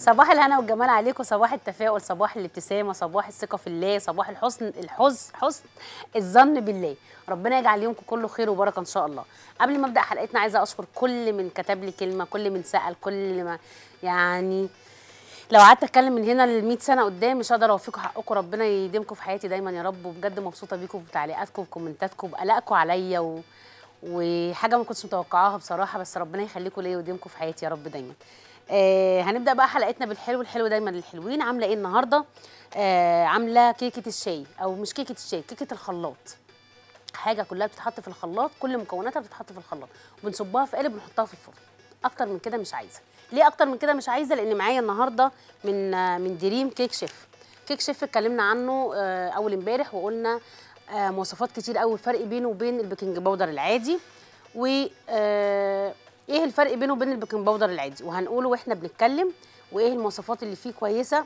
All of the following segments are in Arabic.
صباح الهنا والجمال عليكم، صباح التفاؤل، صباح الابتسامه، صباح الثقه في الله، صباح حسن الظن بالله. ربنا يجعل يومكم كله خير وبركه ان شاء الله. قبل ما ابدا حلقتنا عايزه اشكر كل من كتب لي كلمه، كل من سال، كل ما يعني لو قعدت اتكلم من هنا ل 100 سنه قدام مش هقدر اوفيكم حقكم. ربنا يديمكم في حياتي دايما يا رب. وبجد مبسوطه بيكم بتعليقاتكم وكومنتاتكم وبقلقكم عليا وحاجه ما كنتش متوقعاها بصراحه، بس ربنا يخليكم ليا ويديمكم في حياتي يا رب دايما. هنبدا بقى حلقتنا بالحلو، الحلو دايما للحلوين. عامله ايه النهارده؟ عامله كيكه الشاي، او مش كيكه الشاي، كيكه الخلاط. حاجه كلها بتتحط في الخلاط، كل مكوناتها بتتحط في الخلاط وبنصبها في قالب بنحطها في الفرن. اكتر من كده مش عايزه. ليه اكتر من كده مش عايزه؟ لان معايا النهارده من دريم كيك شيف. كيك شيف اتكلمنا عنه اول امبارح وقلنا مواصفات كتير قوي، الفرق بينه وبين البيكنج باودر العادي، و ايه الفرق بينه وبين البيكنج باودر العادي، وهنقوله واحنا بنتكلم، وايه المواصفات اللي فيه كويسه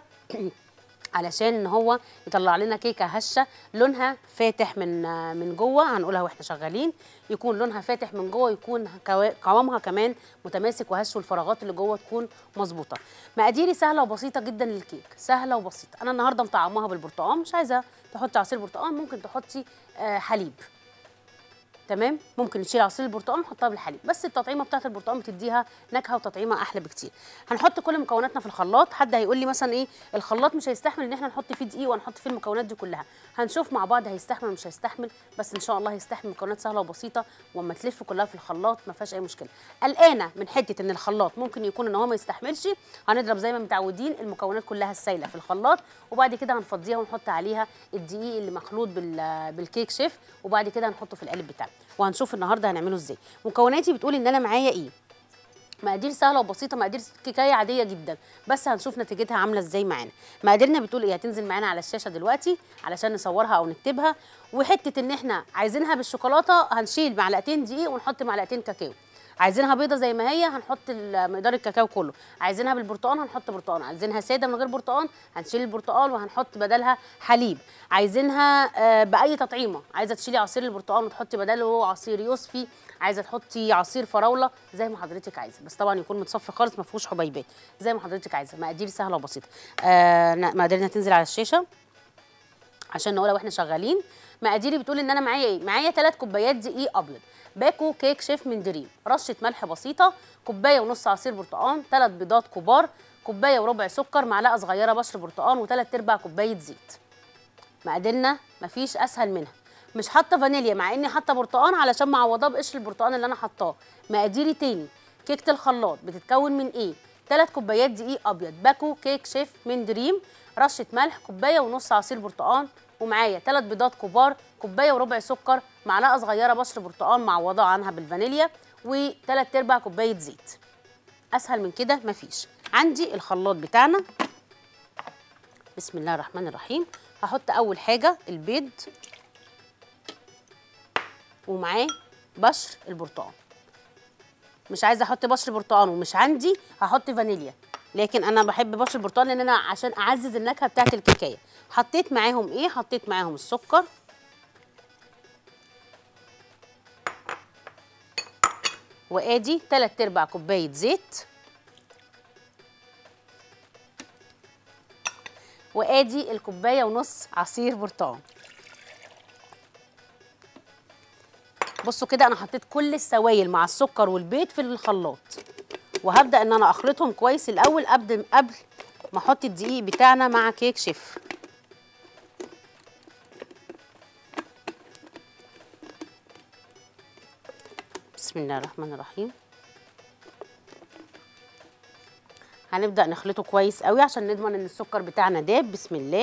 علشان ان هو يطلع لنا كيكه هشه لونها فاتح من جوه. هنقولها واحنا شغالين، يكون لونها فاتح من جوه، يكون قوامها كمان متماسك وهش، والفراغات اللي جوه تكون مظبوطه. مقاديري سهله وبسيطه جدا للكيك، سهله وبسيطه. انا النهارده مطعماها بالبرتقال، مش عايزه تحطي عصير برتقال ممكن تحطي حليب، تمام؟ ممكن نشيل عصير البرتقال نحطها بالحليب، بس التطعيمه بتاعت البرتقال بتديها نكهه وتطعيمه احلى بكتير. هنحط كل مكوناتنا في الخلاط. حد هيقول لي مثلا ايه الخلاط مش هيستحمل ان احنا نحط فيه دقيق ونحط فيه المكونات دي كلها. هنشوف مع بعض هيستحمل ولا مش هيستحمل، بس ان شاء الله هيستحمل. مكونات سهله وبسيطه، واما تلف كلها في الخلاط ما فيهاش اي مشكله. قلقانه من حته ان الخلاط ممكن يكون ان هو ما يستحملش، هنضرب زي ما متعودين المكونات كلها السايله في الخلاط، وبعد كده هنفضيها ونحط عليها الدقيق اللي مخلوط بالكيك شيف، وبعد كده هنحطه في القالب بتاعنا، وهنشوف النهارده هنعمله ازاي. مكوناتي بتقول ان انا معايا ايه، مقادير سهله وبسيطه، مقادير كيكايه عاديه جدا، بس هنشوف نتيجتها عامله ازاي معانا. مقاديرنا بتقول ايه، هتنزل معانا على الشاشه دلوقتي علشان نصورها او نكتبها. وحته ان احنا عايزينها بالشوكولاته هنشيل معلقتين دقيق ونحط معلقتين كاكاو. عايزينها بيضه زي ما هي هنحط مقدار الكاكاو كله. عايزينها بالبرتقال هنحط برتقال. عايزينها ساده من غير برتقال هنشيل البرتقال وهنحط بدلها حليب. عايزينها باي تطعيمه، عايزه تشيلي عصير البرتقال وتحطي بداله عصير يوسفي، عايزه تحطي عصير فراوله، زي ما حضرتك عايزه، بس طبعا يكون متصفي خالص ما فيهوش حبيبات، زي ما حضرتك عايزه. مقادير سهله وبسيطه. مقاديرنا تنزل على الشاشه عشان نقولها واحنا شغالين. مقاديري بتقول ان انا معايا ايه، معايا 3 كوبايات دقيق ابيض، باكو كيك شيف من دريم، رشه ملح بسيطه، كوبايه ونص عصير برتقال، 3 بيضات كبار، كوبايه وربع سكر، معلقه صغيره بشر برتقال، وثلاث ارباع كوبايه زيت. مقاديرنا مفيش اسهل منها. مش حاطه فانيليا مع اني حاطه برتقال علشان معوضاه بقشر البرتقال اللي انا حطاه. مقاديري تاني، كيكه الخلاط بتتكون من ايه، 3 كوبايات دقيق ابيض، باكو كيك شيف من دريم، رشه ملح، كوبايه ونص عصير برتقال، ومعايا 3 بيضات كبار، كوبايه وربع سكر، معلقه صغيره بشر برتقال معوضاه عنها بالفانيليا، وثلاث ارباع كوبايه زيت. اسهل من كده مفيش. عندي الخلاط بتاعنا، بسم الله الرحمن الرحيم. هحط اول حاجه البيض ومعاه بشر البرتقال. مش عايزه احط بشر برتقال ومش عندي هحط فانيليا، لكن انا بحب بشر البرتقال لان انا عشان اعزز النكهه بتاعت الكيكايه. حطيت معاهم ايه، حطيت معاهم السكر، وادي 3 ارباع كوبايه زيت، وادي الكوبايه ونص عصير برتقال. بصوا كده انا حطيت كل السوائل مع السكر والبيض في الخلاط، وهبدا ان انا اخلطهم كويس الاول قبل ما احط الدقيق بتاعنا مع كيك شيف. بسم الله الرحمن الرحيم. هنبدا نخلطه كويس قوي عشان نضمن ان السكر بتاعنا داب. بسم الله.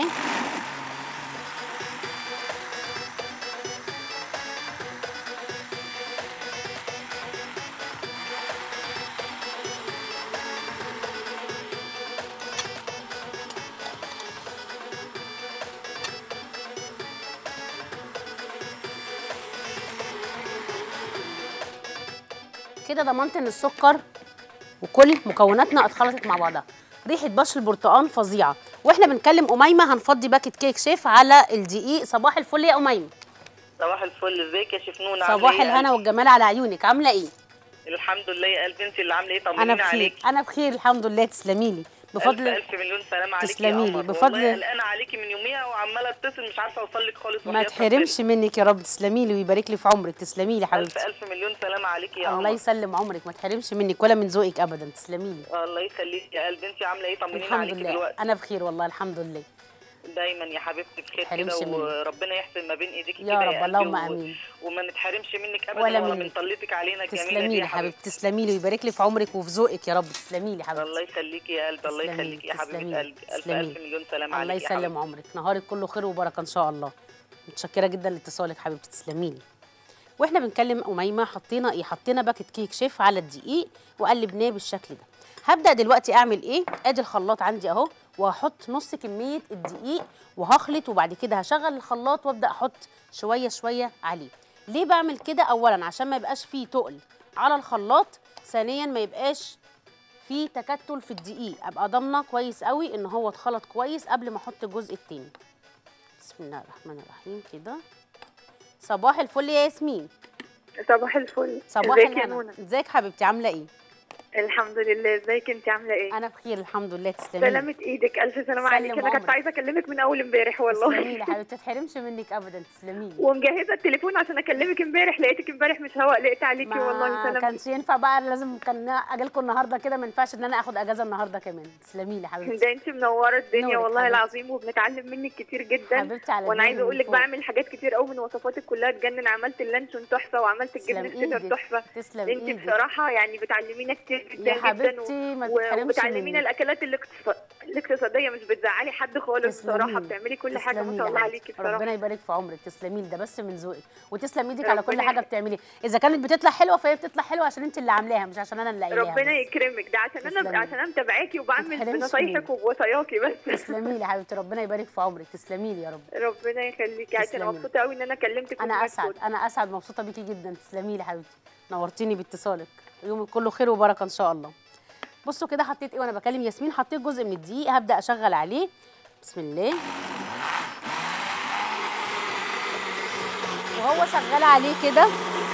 كده ضمنت ان السكر وكل مكوناتنا اتخلطت مع بعضها. ريحه بشر البرتقال فظيعه. واحنا بنكلم اميمه هنفضي باكت كيك شيف على الدقيق. صباح الفل يا اميمه. صباح الفل، ازيك يا شيف نون؟ صباح الهنا والجمال على عيونك، عامله ايه؟ الحمد لله يا قلبي، انت اللي عامله ايه؟ طمنيني عليكي. انا بخير الحمد لله، تسلمي لي. بفضل الف مليون سلام عليكي يا تسلمي لي قمر، بفضل. والله قلقانه عليكي من يوميها وعماله اتصل مش عارفه اوصل لك خالص. ما وحياة تحرمش منك يا رب، تسلمي لي ويبارك لي في عمرك، تسلمي لي ربنا. حبيبتي. الف مليون سلام عليكي يا الله قمر. يسلم عمرك، ما تحرمش منك ولا من ذوقك ابدا، تسلمي لي. الله يخليكي يا قلبي. انت عامله ايه؟ طمنينا الحمد عليكي لله دلوقتي. انا بخير والله الحمد لله. دايما يا حبيبتي بخير تحرمش كده، مني. وربنا يحسن ما بين ايديكي يا كده رب، يا قلبي، اللهم امين. وما نتحرمش منك ابدا ولا ولا منك. من طلتك علينا الجميله تسلمي دي لي يا حبيبتي، حبيبتي. تسلمي لي ويبارك لي في عمرك وفي ذوقك يا رب، تسلمي لي حبيبتي. الله يخليكي يا قلبي. الله تسلمي لي، يخليكي يا تسلمي حبيبه لي، قلبي. تسلمي الف لي. مليون سلام الله عليكي يا يسلم حبيبتي. عمرك، نهارك كله خير وبركه ان شاء الله. متشكره جدا لاتصالك حبيبتي، تسلمي لي. واحنا بنكلم اميمه حطينا ايه؟ حطينا باكت كيك شيف على الدقيق وقلبناه بالشكل ده. هبدا دلوقتي اعمل ايه؟ ادي الخلاط عندي اهو، وهحط نص كميه الدقيق وهخلط، وبعد كده هشغل الخلاط وابدا احط شويه شويه عليه. ليه بعمل كده؟ اولا عشان ما يبقاش فيه تقل على الخلاط، ثانيا ما يبقاش فيه تكتل في الدقيق، ابقى ضامنه كويس قوي ان هو اتخلط كويس قبل ما احط الجزء التاني. بسم الله الرحمن الرحيم كده. صباح الفل يا ياسمين. صباح الفل. صباح ازيك يا الهنا. نونا؟ ازيك حبيبتي، عامله ايه؟ الحمد لله. ازيك انت عامله ايه؟ انا بخير الحمد لله، تسلمي لي. سلامة ايدك، الف سلامة سلم عليك. انا كنت عمرك. عايزه اكلمك من اول امبارح تسلمي والله. لي حبيبتي، ما تحرمش منك ابدا، تسلمي لي. ومجهزه التليفون عشان اكلمك امبارح، لقيتك امبارح مش هوا، قلقت عليكي والله. ما سلامتك. كانش ينفع بقى، لازم كان اجي لكم النهارده كده، ما ينفعش ان انا اخد اجازه النهارده كمان. تسلمي لي حبيبتي. ده انت منوره الدنيا نورك والله حبيبتي. العظيم، وبنتعلم منك كتير جدا. حبيبتي على وانا دماغي عايزه اقول من لك فوق. بعمل حاجات كتير قوي من وصفاتك كلها تجنن. عملت اللانشون تحفه، وعملت تسلم الجبنه الشيدر ايدك، تحفه. تسلم انت ايدك بصراحه يعني بتعلمينا كتير جدا يا حبيبتي، ما تحرمش وبتعلمينا مني. الاكلات الاقتصاديه، مش بتزعلي حد خالص تسلمي بصراحه. لي. بتعملي كل حاجه تسلمي ما لي شاء الله يا عليكي حبيبتي. بصراحه. ربنا يبارك في عمرك، تسلمي لي، ده بس من ذوقك. وتسلم ايدك على كل ربنا حاجه بتعمليها، اذا كانت بتطلع حلوه فهي بتطلع حلوه عشان انت اللي عاملاها، مش عشان انا اللي قايلاها. ربنا بس. يكرمك. ده عشان تسلمي. انا متابعاكي وبعمل تتحرمش بنصايحك مني. وبوصاياكي بس. تسلمي لي يا حبيبتي، ربنا يبارك في عمرك، تسلمي لي يا رب. ربنا يخليكي. عشان تسلمي. مبسوطه قوي ان انا كلمتك. انا اسعد، انا اسعد، مبسوطه بيكي جدا، تسلمي لي حبيبتي، نورتيني باتصالك، يومك كله خير وبركه ان شاء الله. بصوا كده حطيت ايه وانا بكلم ياسمين؟ حطيت جزء من الدقيق، هبدا اشغل عليه. بسم الله. وهو شغال عليه كده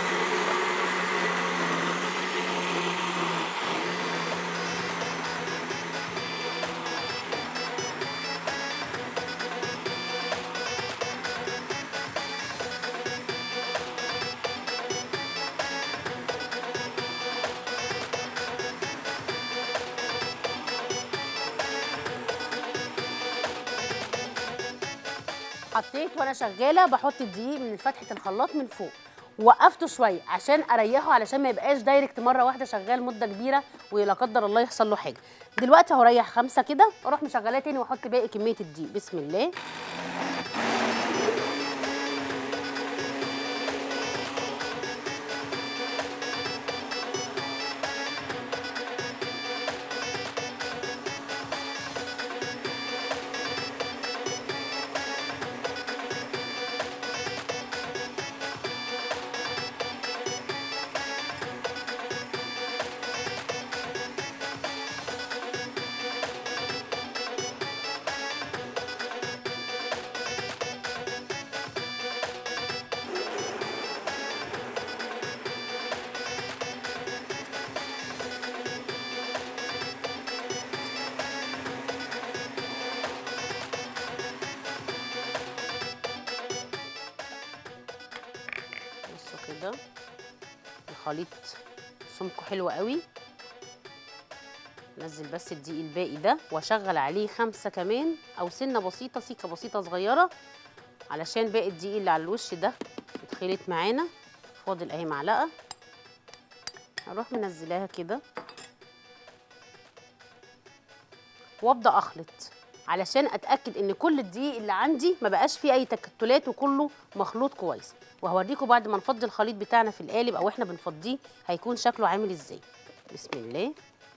حطيت وانا شغاله بحط الدقيق من فتحه الخلاط من فوق، وقفته شويه عشان اريحه، علشان ما يبقاش دايركت مره واحده شغال مده كبيره ولا قدر الله يحصل له حاجه. دلوقتي هريح 5 كده واروح مشغلاه تاني واحط باقي كميه الدقيق. بسم الله. بصوا كده الخليط سمكه حلو قوي. نزل بس الدقيق الباقي ده واشغل عليه 5 كمان، او سنه بسيطه، سيكه بسيطه صغيره، علشان باقي الدقيق اللي على الوش ده يتخلط معانا. فاضل اهي معلقه، هروح منزلاها كده وابدا اخلط، علشان اتاكد ان كل الدقيق اللي عندي ما بقاش فيه اي تكتلات وكله مخلوط كويس. وهوريكم بعد ما نفضي الخليط بتاعنا في القالب او احنا بنفضيه هيكون شكله عامل ازاي. بسم الله.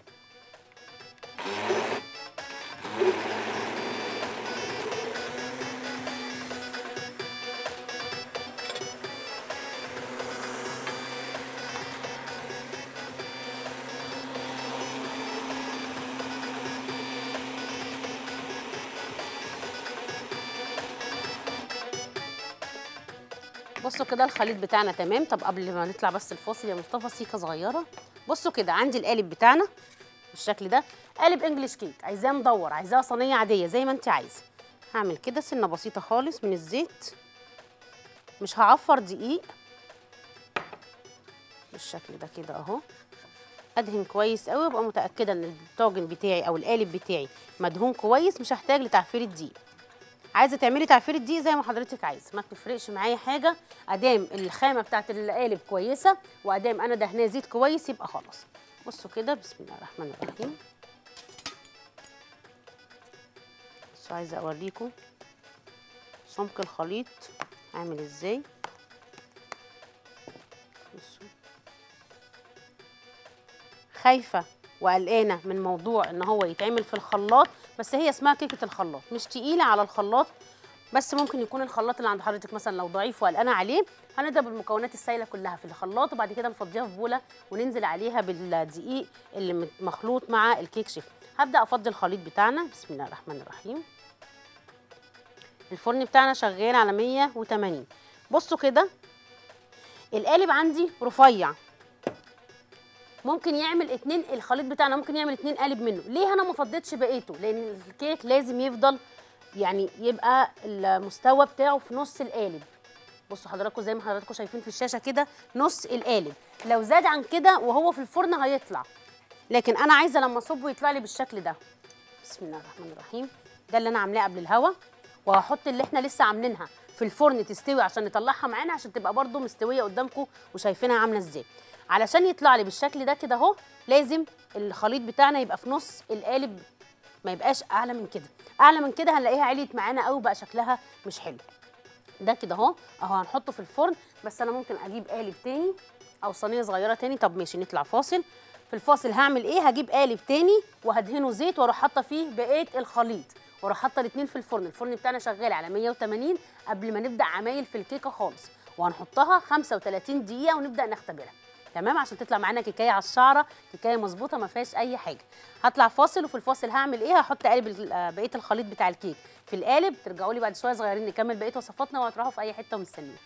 بصوا كده الخليط بتاعنا تمام. طب قبل ما نطلع بس الفاصل يا مصطفى سيكه صغيره، بصوا كده عندي القالب بتاعنا بالشكل ده. قالب انجلش كيك، عايزاه مدور، عايزاه صينيه عاديه زي ما انت عايزه. هعمل كده سنه بسيطه خالص من الزيت، مش هعفر دقيق، بالشكل ده كده اهو. ادهن كويس قوي وابقى متاكده ان الطاجن بتاعي او القالب بتاعي مدهون كويس، مش هحتاج لتعفير الدقيق. عايزه تعملي تعفير الدقيق زي ما حضرتك عايزه، ما بتفرقش معايا حاجه، ادام الخامه بتاعت القالب كويسه وادام انا دهناه زيت كويس يبقى خلاص. بصوا كده، بسم الله الرحمن الرحيم. بس عايزه اوريكم سمك الخليط عامل ازاي. بصوا، خايفه وقلقانه من موضوع ان هو يتعمل في الخلاط، بس هي اسمها كيكه الخلاط، مش تقيله على الخلاط، بس ممكن يكون الخلاط اللي عند حضرتك مثلا لو ضعيف وقلقانه عليه. هنضرب المكونات السائله كلها في الخلاط وبعد كده نفضيها في بوله وننزل عليها بالدقيق اللي مخلوط مع الكيك شيف. هبدا افضي الخليط بتاعنا، بسم الله الرحمن الرحيم. الفرن بتاعنا شغال على 180. بصوا كده، القالب عندي رفيع، ممكن يعمل اتنين، الخليط بتاعنا ممكن يعمل 2 قالب منه. ليه انا ما فضيتش بقيته؟ لان الكيك لازم يفضل يعني يبقى المستوى بتاعه في نص القالب. بصوا حضراتكم زي ما حضراتكم شايفين في الشاشه كده، نص القالب. لو زاد عن كده وهو في الفرن هيطلع، لكن انا عايزه لما اصبه يطلع لي بالشكل ده. بسم الله الرحمن الرحيم. ده اللي انا عاملاه قبل الهوا، وهحط اللي احنا لسه عاملينها في الفرن تستوي عشان نطلعها معانا، عشان تبقى برده مستويه قدامكم وشايفينها عامله ازاي. علشان يطلع لي بالشكل ده كده اهو، لازم الخليط بتاعنا يبقى في نص القالب، ما يبقاش اعلى من كده. اعلى من كده هنلاقيها عليت معانا قوي، بقى شكلها مش حلو. ده كده اهو هنحطه في الفرن. بس انا ممكن اجيب قالب تاني او صينيه صغيره تاني. طب ماشي، نطلع فاصل. في الفاصل هعمل ايه؟ هجيب قالب تاني وهدهنه زيت واروح حاطه فيه بقيه الخليط واروح حاطه الاثنين في الفرن. الفرن بتاعنا شغال على 180 قبل ما نبدا عمايل في الكيكه خالص، وهنحطها 35 دقيقه ونبدا نختبرها تمام عشان تطلع معانا كيكايه على الشعره، كيكايه مظبوطه ما فيهاش اي حاجه. هطلع فاصل، وفي الفاصل هعمل ايه؟ هحط قالب بقيه الخليط بتاع الكيك في القالب. ترجعوا لي بعد شويه صغيرين نكمل بقيه وصفاتنا، وهتروحوا في اي حته ومستنيين.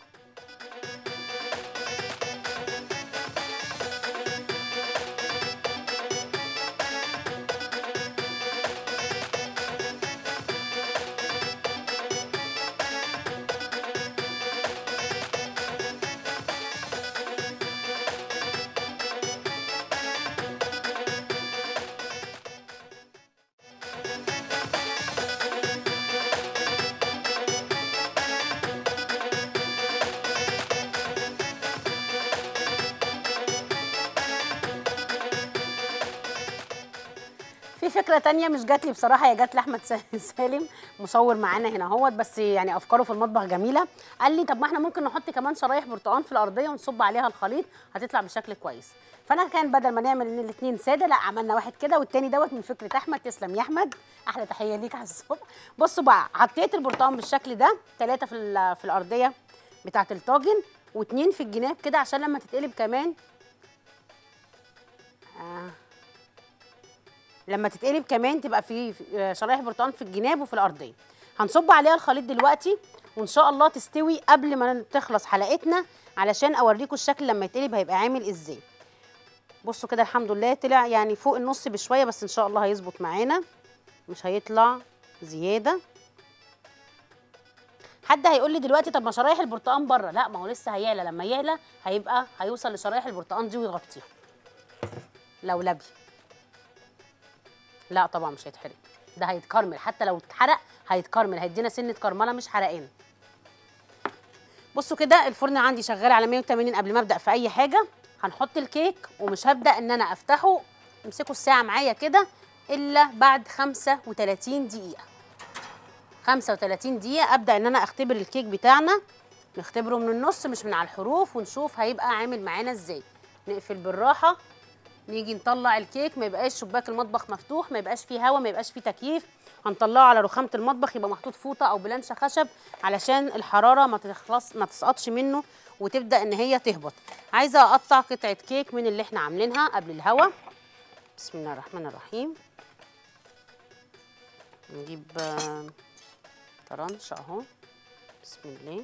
في فكره تانية مش جات لي بصراحه، هي جات لاحمد سالم مصور معانا هنا اهوت، بس يعني افكاره في المطبخ جميله. قال لي طب ما احنا ممكن نحط كمان شرايح برتقال في الارضيه ونصب عليها الخليط، هتطلع بشكل كويس. فانا كان بدل ما نعمل ان الاثنين ساده، لا عملنا واحد كده والتاني دوت من فكره احمد. تسلم يا احمد، احلى تحيه ليك على الصبح. بصوا بقى، حطيت البرتقال بالشكل ده، 3 في الارضيه بتاعه الطاجن و2 في الجناب كده عشان لما تتقلب كمان لما تتقلب كمان تبقى في شرايح برتقال في الجناب وفي الارضيه. هنصب عليها الخليط دلوقتي وان شاء الله تستوي قبل ما تخلص حلقتنا، علشان اوريكم الشكل لما يتقلب هيبقى عامل ازاي. بصوا كده الحمد لله طلع يعني فوق النص بشويه، بس ان شاء الله هيظبط معانا، مش هيطلع زياده. حد هيقول لي دلوقتي طب ما شرايح البرتقال بره، لا ما هو لسه هيعلى، لما يعلى هيوصل لشرايح البرتقال دي ويغطيها لولبي. لا طبعا مش هيتحرق، ده هيتكرمل، حتى لو اتحرق هيتكرمل، هيدينا سنه كرمله مش حرقان. بصوا كده الفرن عندي شغال على 180. قبل ما ابدا في اي حاجه هنحط الكيك، ومش هبدا ان انا افتحه، امسكوا الساعه معايا كده الا بعد 35 دقيقه. 35 دقيقه ابدا ان انا اختبر الكيك بتاعنا، نختبره من النص مش من على الحروف، ونشوف هيبقى عامل معانا ازاي. نقفل بالراحه، نيجي نطلع الكيك، ما يبقاش شباك المطبخ مفتوح، ما يبقاش فيه هواء، ما يبقاش فيه تكييف. هنطلعه على رخامه المطبخ، يبقى محطوط فوطه او بلانشه خشب علشان الحراره ما تسقطش منه وتبدا ان هي تهبط. عايزه اقطع قطعه كيك من اللي احنا عاملينها قبل الهواء. بسم الله الرحمن الرحيم. نجيب طرنش اهو، بسم الله.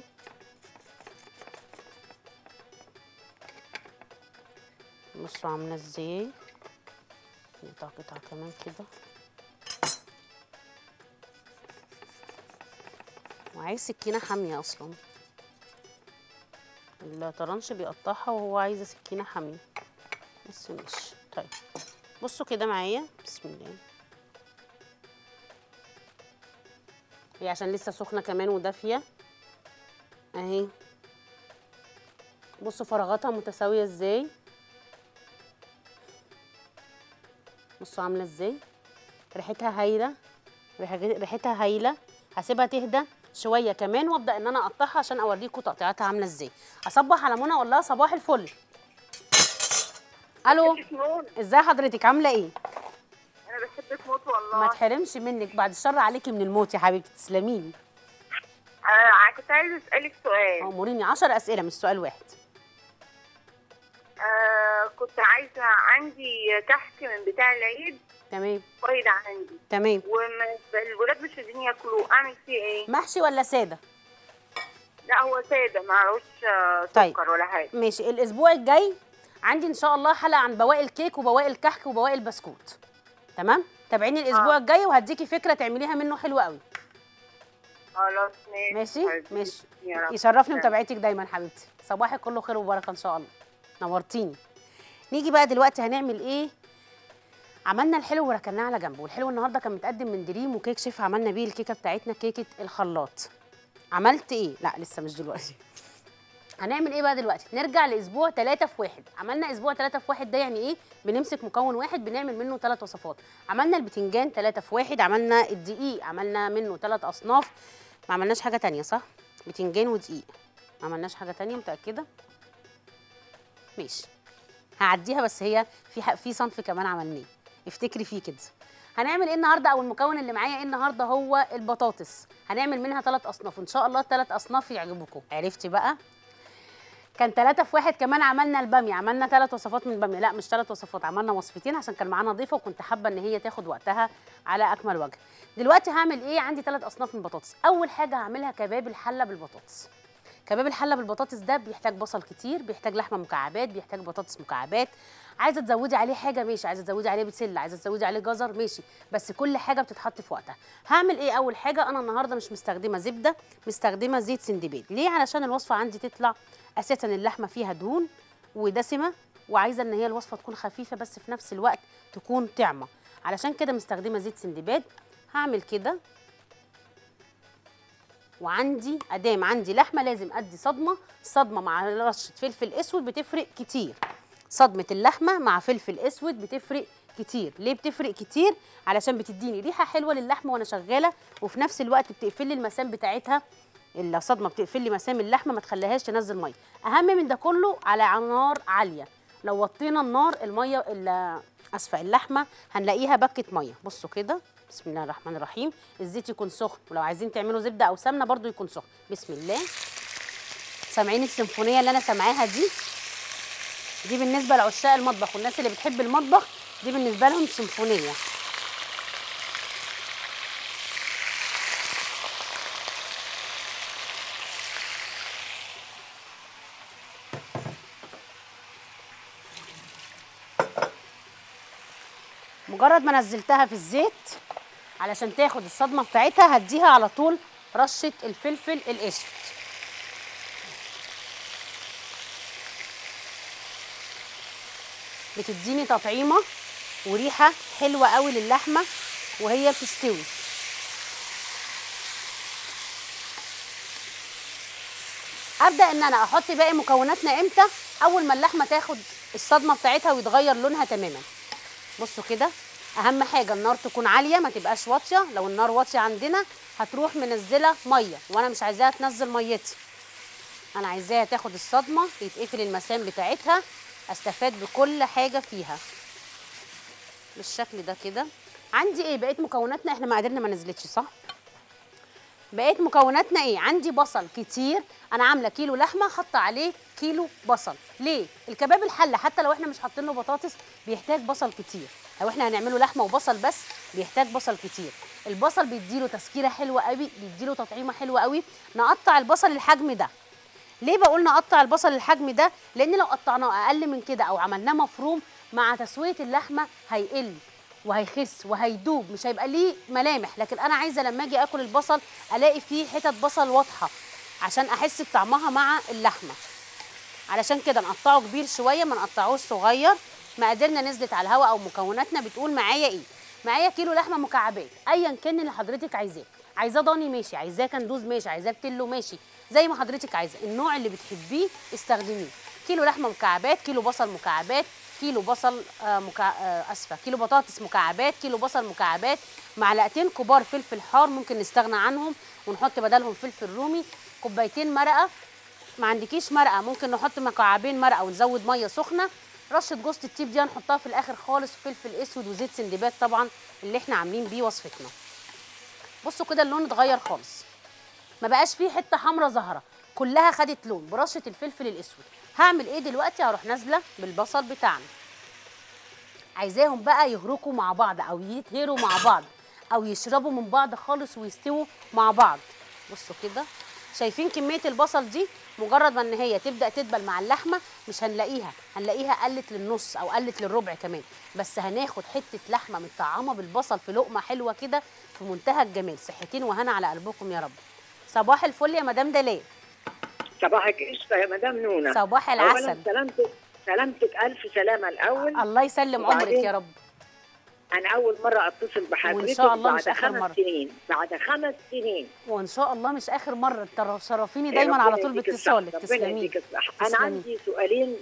بصوا عامله ازاي، نقطع قطعه كمان كده. وعايز سكينه حاميه اصلا، الطرنش بيقطعها وهو عايزه سكينه حاميه، بس ماشي. طيب بصوا كده معايا، بسم الله. هي عشان لسه سخنه كمان ودافيه اهي. بصوا فراغاتها متساويه ازاي، بصوا عامله ازاي، ريحتها هايله، ريحتها هايله. هسيبها تهدى شويه كمان وابدا ان انا اقطعها عشان اوريكم تقطيعاتها عامله ازاي. اصبح على منى اقول لها صباح الفل. الو، ازاي حضرتك عامله ايه؟ انا بحبك موت والله. ما تحرمش منك، بعد الشر عليكي من الموت يا حبيبتي، تسلمي لي. كنت عايزه اسالك سؤال. اموريني 10 اسئله مش سؤال واحد. كنت عايزه، عندي كحك من بتاع العيد تمام فايض عندي، تمام. والولاد مش عايزين ياكلوه، اعمل فيه ايه؟ محشي ولا ساده؟ لا هو ساده معلوش طيب. سكر ولا حاجه. ماشي، الاسبوع الجاي عندي ان شاء الله حلقه عن بواقي الكيك وبواقي الكحك وبواقي البسكوت، تمام؟ تابعيني الاسبوع الجاي وهديكي فكره تعمليها منه حلوه قوي. خلاص ماشي ماشي. يشرفني متابعتك دايما حبيبتي، صباحك كله خير وبركه ان شاء الله، نورتيني. نيجي بقى دلوقتي هنعمل ايه؟ عملنا الحلو وركناه على جنب، والحلو النهارده كان متقدم من دريم وكيك شيف، عملنا بيه الكيكه بتاعتنا كيكه الخلاط. عملت ايه؟ لا لسه مش دلوقتي. هنعمل ايه بقى دلوقتي؟ نرجع لاسبوع 3 في 1. عملنا اسبوع 3 في 1 ده يعني ايه؟ بنمسك مكون واحد بنعمل منه 3 وصفات. عملنا البتنجان 3 في 1، عملنا الدقيق عملنا منه 3 اصناف، ما عملناش حاجه تانية صح؟ بتنجان ودقيق، ما عملناش حاجه تانية متاكده؟ ماشي هعديها، بس هي في صنف كمان عملناه افتكري فيه كده. هنعمل ايه النهارده؟ او المكون اللي معايا ايه النهارده؟ هو البطاطس. هنعمل منها 3 اصناف ان شاء الله، ال3 اصناف يعجبكم. عرفتي بقى؟ كان 3 في 1. كمان عملنا الباميه، عملنا 3 وصفات من الباميه، لا مش 3 وصفات، عملنا وصفتين عشان كان معانا ضيفه وكنت حابه ان هي تاخد وقتها على اكمل وجه. دلوقتي هعمل ايه؟ عندي 3 اصناف من البطاطس. اول حاجه هعملها كباب الحله بالبطاطس. كباب الحله بالبطاطس ده بيحتاج بصل كتير، بيحتاج لحمه مكعبات، بيحتاج بطاطس مكعبات. عايزه تزودي عليه حاجه ماشي، عايزه تزودي عليه بسله، عايزه تزودي عليه جزر ماشي، بس كل حاجه بتتحط في وقتها. هعمل ايه؟ اول حاجه انا النهارده مش مستخدمه زبده، مستخدمه زيت سندباد. ليه؟ علشان الوصفه عندي تطلع اساسا اللحمه فيها دهون ودسمه، وعايزه ان هي الوصفه تكون خفيفه بس في نفس الوقت تكون طعمه، علشان كده مستخدمه زيت سندباد. هعمل كده، وعندي ادام عندي لحمه لازم ادي صدمه مع رشه فلفل اسود بتفرق كتير. صدمه اللحمه مع فلفل اسود بتفرق كتير. ليه بتفرق كتير؟ علشان بتديني ريحه حلوه للحمه وانا شغاله، وفي نفس الوقت بتقفل لي المسام بتاعتها. الصدمه بتقفل لي مسام اللحمه، ما تخليهاش تنزل ميه. اهم من ده كله على نار عاليه. لو وطينا النار الميه اللحمه هنلاقيها بكت ميه. بصوا كده، بسم الله الرحمن الرحيم. الزيت يكون سخن، ولو عايزين تعملوا زبده او سمنه برضو يكون سخن. بسم الله. سامعين السيمفونيه اللي انا سامعاها دي؟ دي بالنسبه لعشاق المطبخ والناس اللي بتحب المطبخ، دي بالنسبه لهم سيمفونيه. مجرد ما نزلتها في الزيت علشان تاخد الصدمه بتاعتها هديها على طول رشه الفلفل الاسود. بتديني تطعيمه وريحه حلوه قوي للحمه وهي بتستوي. ابدا ان انا احط باقي مكوناتنا امتى؟ اول ما اللحمه تاخد الصدمه بتاعتها ويتغير لونها تماما. بصوا كده، اهم حاجه النار تكون عاليه ما تبقاش واطيه. لو النار واطيه عندنا هتروح منزله ميه، وانا مش عايزاها تنزل ميتي، انا عايزاها تاخد الصدمه يتقفل المسام بتاعتها، استفاد بكل حاجه فيها بالشكل ده كده. عندي ايه بقيت مكوناتنا؟ احنا مقاديرنا ما نزلتش صح؟ بقيت مكوناتنا ايه؟ عندي بصل كتير، انا عامله كيلو لحمه حاطه عليه كيلو بصل. ليه؟ الكباب الحله حتى لو احنا مش حاطين له بطاطس بيحتاج بصل كتير. لو احنا هنعمله لحمه وبصل بس بيحتاج بصل كتير. البصل بيديله تسكيره حلوه قوي، بيديله تطعيمه حلوه قوي. نقطع البصل الحجم ده. ليه بقول نقطع البصل الحجم ده؟ لان لو قطعناه اقل من كده او عملناه مفروم مع تسويه اللحمه هيقل وهيخس وهيدوب، مش هيبقى ليه ملامح. لكن انا عايزه لما اجي اكل البصل الاقي فيه حتت بصل واضحه عشان احس بطعمها مع اللحمه. علشان كده نقطعه كبير شويه، ما نقطعوش صغير. مقاديرنا نزلت على الهواء او مكوناتنا بتقول معايا ايه. معايا كيلو لحمه مكعبات ايا كان اللي حضرتك عايزاه. عايزاه ضاني ماشي، عايزاه كندوز ماشي، عايزاه بتلو ماشي، زي ما حضرتك عايزه، النوع اللي بتحبيه استخدميه. كيلو لحمه مكعبات، كيلو بصل مكعبات، كيلو بصل كيلو بطاطس مكعبات، كيلو بصل مكعبات، معلقتين كبار فلفل حار ممكن نستغنى عنهم ونحط بدلهم فلفل رومي، كوبايتين مرقه. ما عندكيش مرقه ممكن نحط مكعبين مرقه ونزود ميه سخنه. رشه جوز الطيب دي هنحطها في الاخر خالص، فلفل اسود وزيت سندباد طبعا اللي احنا عاملين بيه وصفتنا. بصوا كده اللون اتغير خالص، ما بقاش فيه حته حمراء ظاهره، كلها خدت لون برشه الفلفل الاسود. هعمل ايه دلوقتي؟ هروح نازله بالبصل بتاعنا. عايزاهم بقى يهركوا مع بعض او يتهروا مع بعض او يشربوا من بعض خالص ويستووا مع بعض. بصوا كده، شايفين كميه البصل دي؟ مجرد ما ان هي تبدا تدبل مع اللحمه مش هنلاقيها قلت للنص او قلت للربع كمان، بس هناخد حته لحمه متطعمه بالبصل في لقمه حلوه كده في منتهى الجمال. صحتين وهنا على قلبكم يا رب. صباح الفل يا مدام دلال. صباحك قشطه يا مدام نونا. صباح العسل. اولا سلامتك الف سلامه الاول. الله يسلم عمرك يا رب. انا اول مره اتصل بحضرتك وان شاء الله بعد مش اخر مره. بعد 5 سنين وان شاء الله مش اخر مره. تشرفيني دايما على طول باتصالك. تسلمي. انا عندي سؤالين.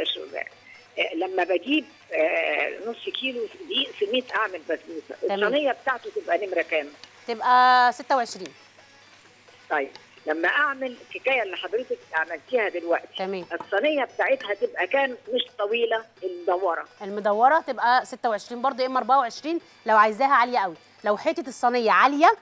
لما بجيب نص كيلو دقيق سميت اعمل بسبوسه، الصينيه بتاعته تبقى نمره كام؟ تبقى 26. طيب لما اعمل الحكايه اللي حضرتك عملتيها دلوقتي، تمام، الصينيه بتاعتها تبقى كام؟ مش طويله، المدوره. المدوره تبقى 26 برضه، يا اما 24 لو عايزاها عاليه قوي. لو حته الصينيه عاليه،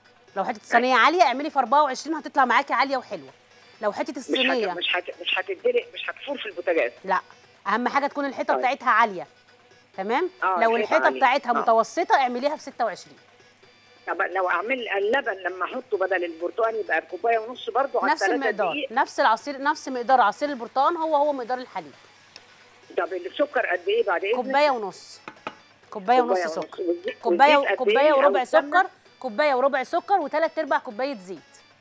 اعملي في 24 هتطلع معاكي عاليه وحلوه. لو حته الصينيه مش هتدلق، مش هتفور في البوتاجاز. لا، اهم حاجه تكون الحيطه بتاعتها عاليه. تمام. لو الحيطه عالية. بتاعتها متوسطه اعمليها في 26. طب لو اعمل اللبن لما احطه بدل البرتقال يبقى بكوبايه ونص برضه على نفس المقدار، نفس العصير، نفس مقدار عصير البرتقال هو مقدار الحليب. طب السكر قد ايه بعد اذنك؟ كوبايه ونص. كوبايه ونص سكر. كوبايه وربع سكر. كوبايه وربع سكر وثلاث ارباع كوبايه زيت.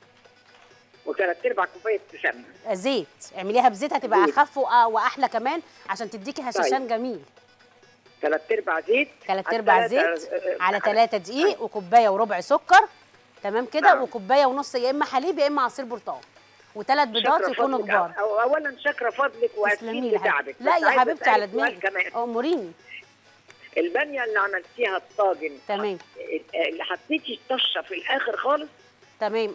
وثلاث ارباع كوبايه سمنه. زيت، اعمليها بزيت هتبقى اخف واحلى كمان عشان تديكي هشاشان جميل. ثلاث ارباع زيت. ثلاث ارباع زيت على 3 دقيق وكوبايه وربع سكر. تمام كده. وكوبايه ونص يا اما حليب يا اما عصير برتقال. وثلاث بيضات يكونوا كبار. اولا شاكره فضلك واسفين بتعبك. لا يا حبيبتي على دماغي. اموريني. الباميه اللي عملتيها الطاجن، تمام، اللي حطيتي الطشه في الاخر خالص. تمام.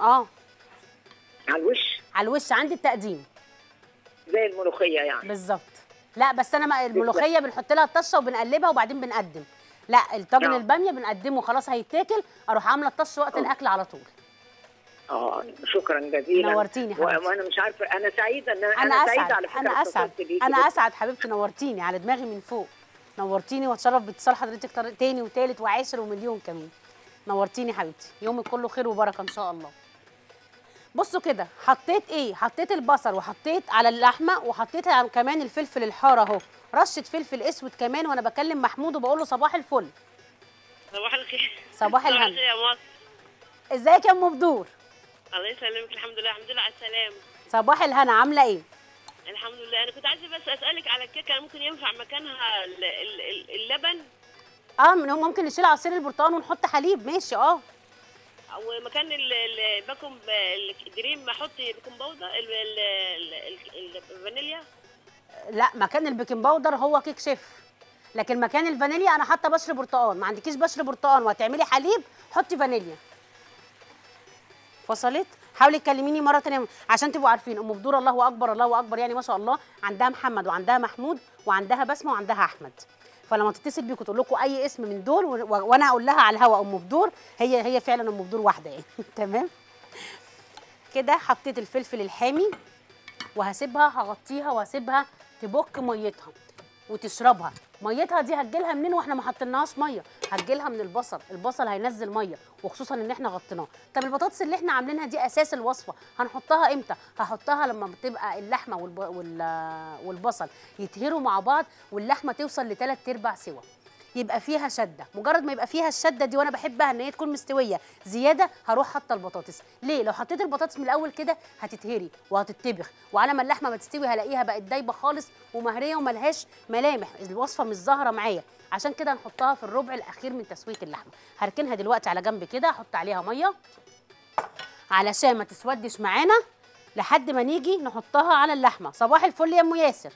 على الوش عندي التقديم زي الملوخيه يعني بالظبط. لا بس انا الملوخيه بنحط لها الطشه وبنقلبها وبعدين بنقدم. لا، الطاجن الباميه بنقدمه خلاص هيتاكل، اروح عامله الطشه وقت الاكل على طول. شكرا جزيلا. نورتيني حبيبتي. وانا مش عارفه، انا سعيده ان انا سعيده على فكره. انا اسعد حبيبتي، نورتيني على دماغي من فوق. نورتيني واتشرف باتصال حضرتك تاني وتالت وعاشر ومليون كمان. نورتيني حبيبتي، يومك كله خير وبركه ان شاء الله. بصوا كده، حطيت البصل وحطيت على اللحمه وحطيت كمان الفلفل الحار اهو، رشه فلفل اسود كمان. وانا بكلم محمود وبقول له صباح الفل. صباح الخير. صباح الهنا. يا مصر. ازيك يا ام بدور؟ الله يسلمك. الحمد لله على السلامه. صباح الهنا، عامله ايه؟ الحمد لله. انا كنت عايزه بس اسالك على الكيكه، ممكن ينفع مكانها اللبن؟ ممكن نشيل عصير البرتقال ونحط حليب، ماشي. ومكان الباكم الكريم احط بيكنج باودر الفانيليا؟ لا، مكان البيكنج باودر هو كيك شيف، لكن مكان الفانيليا انا حاطه بشر برتقال. ما عندكيش بشر برتقال وهتعملي حليب، حطي فانيليا. وصلت؟ حاولي تكلميني مره ثانيه عشان تبقوا عارفين. ام بدور الله اكبر الله اكبر، يعني ما شاء الله، عندها محمد وعندها محمود وعندها بسمه وعندها احمد. فلما تتصل بيكم تقول لكم اي اسم من دول وانا اقول لها على الهوا ام بدور، هي فعلا ام بدور واحده يعني. تمام كده. حطيت الفلفل الحامي وهسيبها، هغطيها وهسيبها تبك ميتها. وتشربها. ميتها دي هتجيلها منين واحنا ما حطيناهاش ميه؟ هتجيلها من البصل هينزل ميه، وخصوصا ان احنا غطيناه. طب البطاطس اللي احنا عاملينها دي اساس الوصفه، هنحطها امتى؟ هحطها لما بتبقى اللحمه والبصل يتهروا مع بعض، واللحمه توصل لثلاث ارباع سوا، يبقى فيها شده. مجرد ما يبقى فيها الشده دي، وانا بحبها ان هي تكون مستويه زياده، هروح حاطه البطاطس. ليه؟ لو حطيت البطاطس من الاول كده هتتهري وهتتطبخ، وعلى ما اللحمه ما تستوي هلاقيها بقت دايبه خالص ومهريه وملهاش ملامح، الوصفه مش ظاهره معايا. عشان كده هنحطها في الربع الاخير من تسويه اللحمه. هركنها دلوقتي على جنب كده، احط عليها ميه علشان ما تسودش معانا لحد ما نيجي نحطها على اللحمه. صباح الفل يا ام ياسر.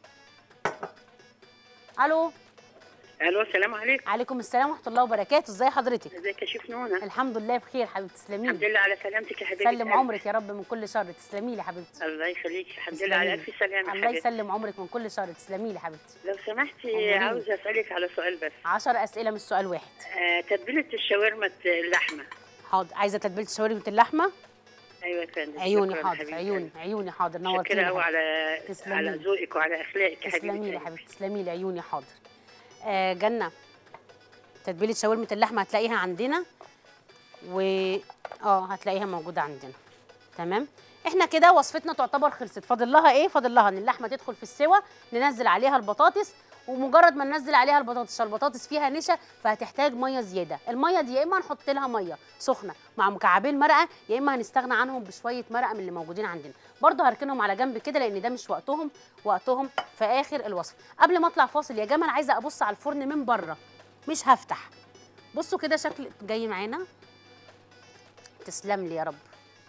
الو. الو، السلام عليكم. عليكم السلام ورحمه الله وبركاته. ازي حضرتك؟ ازيك يا شيف نونه؟ الحمد لله بخير حبيبتي. تسلمي الحمد لله على سلامتك يا حبيبتي. سلم عمرك يا رب من كل شر. تسلمي لي حبيبتي. الله يخليك. الحمد لله على الف سلامه الله حبيبتي. يسلم عمرك من كل شر. تسلمي لي حبيبتي. لو سمحتي عاوزه اسالك على سؤال بس. 10 اسئله مش سؤال واحد. تتبيله الشاورما اللحمه. حاضر. عايزه تتبيله شاورما اللحمه؟ ايوه يا فندم. عيوني حاضر. عيوني حاضر. نورتيني. شكرا قوي على ذوقك وعلى اخلاقك يا حبيبتي. تسلمي لي حبيبتي. تسلمي لي. عيوني حاضر. جنة، تتبيله شاورما اللحمه هتلاقيها عندنا، هتلاقيها موجوده عندنا. تمام. احنا كده وصفتنا تعتبر خلصت. فاضل لها ايه؟ فاضل لها ان اللحمه تدخل في السوا، ننزل عليها البطاطس، ومجرد ما ننزل عليها البطاطس البطاطس فيها نشا فهتحتاج ميه زياده. الميه دي يا اما نحط لها ميه سخنه مع مكعبين مرقه، يا اما هنستغنى عنهم بشويه مرقه من اللي موجودين عندنا. برضه هركنهم على جنب كده لان ده مش وقتهم في اخر الوصفه. قبل ما اطلع فاصل يا جمال، عايزه ابص على الفرن من بره، مش هفتح. بصوا كده شكل جاي معانا. تسلم لي يا رب.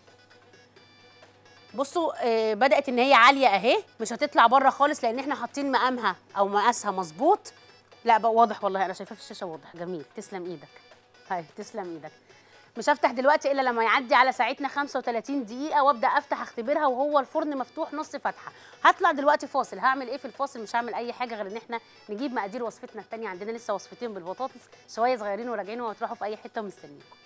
بصوا بدأت ان هي عاليه اهي، مش هتطلع بره خالص لان احنا حاطين مقامها او مقاسها مظبوط. لا بقى واضح والله، انا شايفاه في الشاشه واضح. جميل. تسلم ايدك. طيب تسلم ايدك. مش هفتح دلوقتي الا لما يعدي على ساعتنا 35 دقيقه وابدا افتح اختبرها وهو الفرن مفتوح نص فتحه. هطلع دلوقتي فاصل. هعمل ايه في الفاصل؟ مش هعمل اي حاجه غير ان احنا نجيب مقادير وصفتنا الثانيه. عندنا لسه وصفتين بالبطاطس، شويه صغيرين وراجعين، وهتروحوا في اي حته ومستنيكم.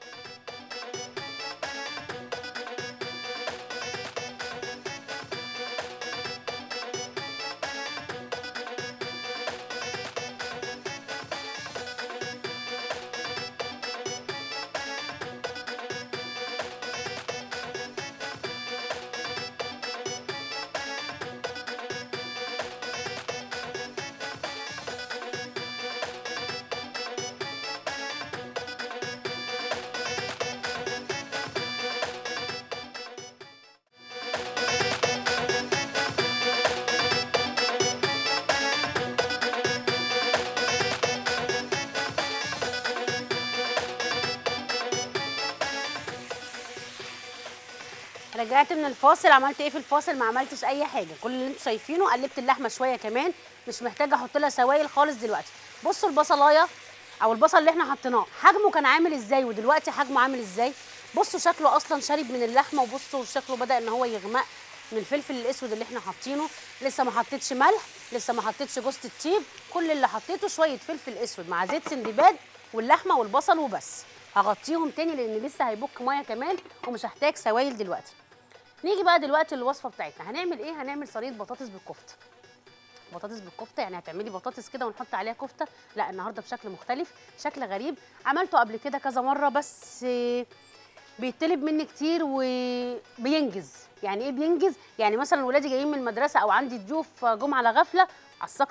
رجعت من الفاصل. عملت ايه في الفاصل؟ ما عملتش اي حاجه. كل اللي انتوا شايفينه قلبت اللحمه شويه كمان، مش محتاجه احط لها سوائل خالص دلوقتي. بصوا البصلايه او البصل اللي احنا حطيناه حجمه كان عامل ازاي ودلوقتي حجمه عامل ازاي. بصوا شكله اصلا شارب من اللحمه، وبصوا شكله بدا ان هو يغمق من الفلفل الاسود اللي احنا حاطينه. لسه ما حطيتش ملح، لسه ما حطيتش جوز الطيب، كل اللي حطيته شويه فلفل اسود مع زيت سندباد واللحمه والبصل وبس. هغطيهم تاني لان لسه هيبك ميه كمان ومش هحتاج سوائل دلوقتي. نيجي بقى دلوقتي للوصفه بتاعتنا. هنعمل ايه؟ هنعمل صينيه بطاطس بالكفته. بطاطس بالكفته يعني هتعملي بطاطس كده ونحط عليها كفته؟ لا، النهارده بشكل مختلف، شكل غريب. عملته قبل كده كذا مره بس بيطلب مني كتير وبينجز. يعني ايه بينجز؟ يعني مثلا ولادي جايين من المدرسه او عندي ضيوف جم على غفله، عصقت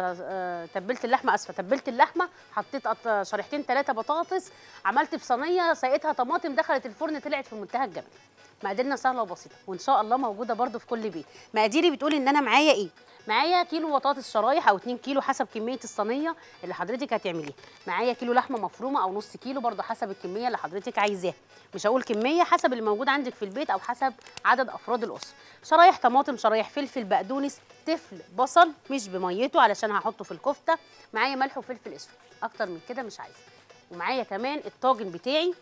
تبلت اللحمه، تبلت اللحمه، حطيت شريحتين 3 بطاطس، عملت في صينيه سقيتها طماطم، دخلت الفرن طلعت في منتهى الجمال. مقاديرنا سهله وبسيطه وان شاء الله موجوده برده في كل بيت. مقاديري بتقول ان انا معايا ايه؟ معايا كيلو بطاطس شرايح او 2 كيلو حسب كميه الصينيه اللي حضرتك هتعمليها. معايا كيلو لحمه مفرومه او نص كيلو برده حسب الكميه اللي حضرتك عايزاها. مش هقول كميه، حسب اللي موجود عندك في البيت او حسب عدد افراد الاسره. شرايح طماطم، شرايح فلفل، بقدونس، تفل بصل مش بميته علشان هحطه في الكفته. معايا ملح وفلفل اسود، اكتر من كده مش عايزه. ومعايا كمان الطاجن بتاعي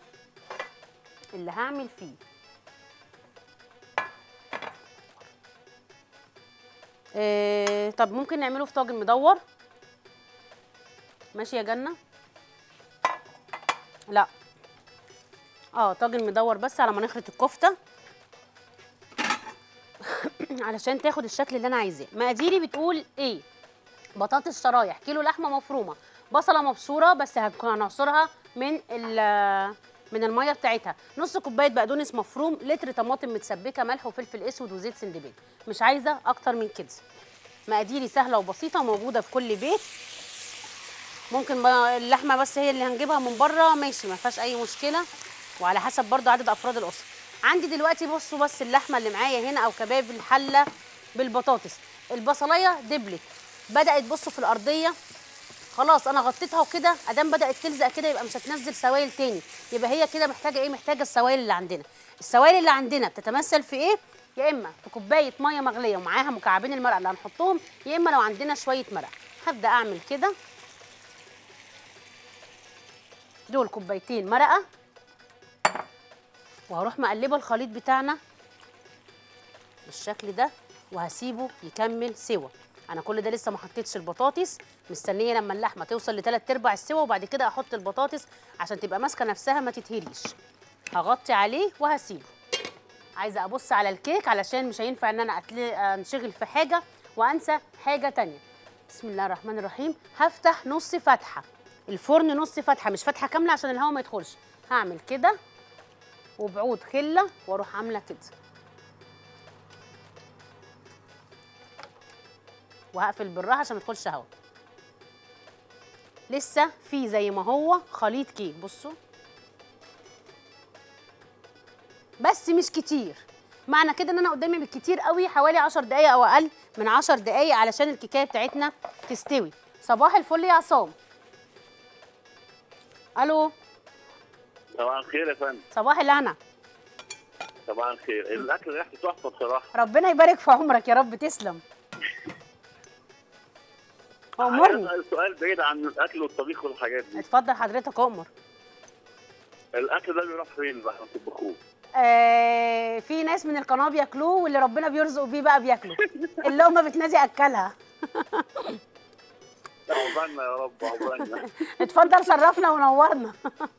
اللي هعمل فيه. طب ممكن نعمله في طاجن مدور؟ ماشي يا جنة؟ لا طاجن مدور بس على ما نخلط الكفته علشان تاخد الشكل اللي انا عايزاه. مقاديري بتقول ايه؟ بطاطس شرايح، كيلو لحمه مفرومه، بصله مبشوره بس هنعصرها من الميه بتاعتها، نص كوبايه بقدونس مفروم، لتر طماطم متسبكه، ملح وفلفل اسود وزيت سندباد. مش عايزه اكتر من كده. مقاديري سهله وبسيطه موجوده في كل بيت. ممكن اللحمه بس هي اللي هنجيبها من بره ماشي، ما فيهاش اي مشكله، وعلى حسب برضو عدد افراد الاسره. عندي دلوقتي بصوا بس اللحمه اللي معايا هنا او كباب الحله بالبطاطس. البصلايه دبلت، بدات بصوا في الارضيه، خلاص انا غطيتها وكده، ادام بدات تلزق كده يبقى مش هتنزل سوائل تاني، يبقى هي كده محتاجه ايه؟ محتاجه السوائل اللي عندنا. السوائل اللي عندنا بتتمثل في ايه؟ يا اما في كوبايه ميه مغليه ومعاها مكعبين المرقه اللي هنحطهم، يا اما لو عندنا شويه مرقه. هبدا اعمل كده، دول كوبايتين مرقه، وهروح مقلبه الخليط بتاعنا بالشكل ده، وهسيبه يكمل سوا. انا كل ده لسه ما حطيتش البطاطس، مستنيه لما اللحمه توصل لتلات ارباع السوا، وبعد كده احط البطاطس عشان تبقى ماسكه نفسها ما تتهريش. هغطي عليه وهسيبه. عايزه ابص على الكيك علشان مش هينفع ان انا انشغل في حاجه وانسى حاجه تانية. بسم الله الرحمن الرحيم. هفتح نص فتحه، الفرن نص فتحه مش فتحه كامله عشان الهواء ما يدخلش. هعمل كده وبعود خله واروح عامله كده، وهقفل بالراحه عشان ما يدخلش هواء. لسه في زي ما هو خليط كيك، بصوا بس مش كتير. معنى كده ان انا قدامي بالكتير قوي حوالي 10 دقايق او اقل من 10 دقايق علشان الكيكايه بتاعتنا تستوي. صباح الفل يا عصام. الو. صباح الخير يا فندم. صباح الهنا. صباح الخير. الاكل ريحته تحفه بصراحه. ربنا يبارك في عمرك يا رب، تسلم. أمرني. عايز سؤال بعيد عن الاكل والطبيخ والحاجات دي. اتفضل حضرتك أؤمر. الاكل ده بيروح فين بقى تطبخوه؟ في ناس من القناه بياكلوه، واللي ربنا بيرزق بيه بقى بياكلوا. اللقمه بتنادي اكلها. عقبالنا يا رب، عقبالنا. اتفضل شرفنا ونورنا.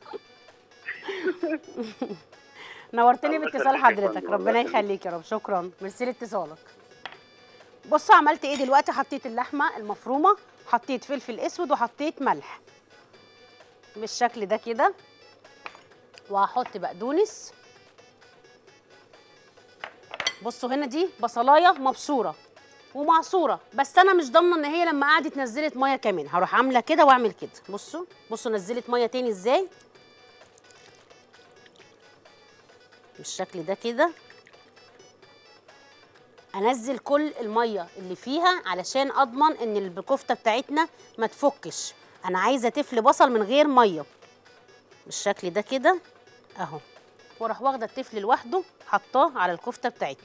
نورتني باتصال حضرتك، ربنا يخليك يا رب. شكرا، ميرسي لاتصالك. بصوا عملت ايه دلوقتي. حطيت اللحمه المفرومه، حطيت فلفل اسود، وحطيت ملح بالشكل ده كده، وهحط بقدونس. بصوا هنا دي بصلايه مبشوره ومعصوره، بس انا مش ضامنه ان هي لما قعدت نزلت ميه كمان. هروح عامله كده واعمل كده. بصوا نزلت ميه تاني ازاي بالشكل ده كده. انزل كل الميه اللي فيها علشان اضمن ان الكفته بتاعتنا ما تفكش. انا عايزه تفل بصل من غير ميه بالشكل ده كده اهو، واروح واخده التفل لوحده حطاه على الكفته بتاعتنا.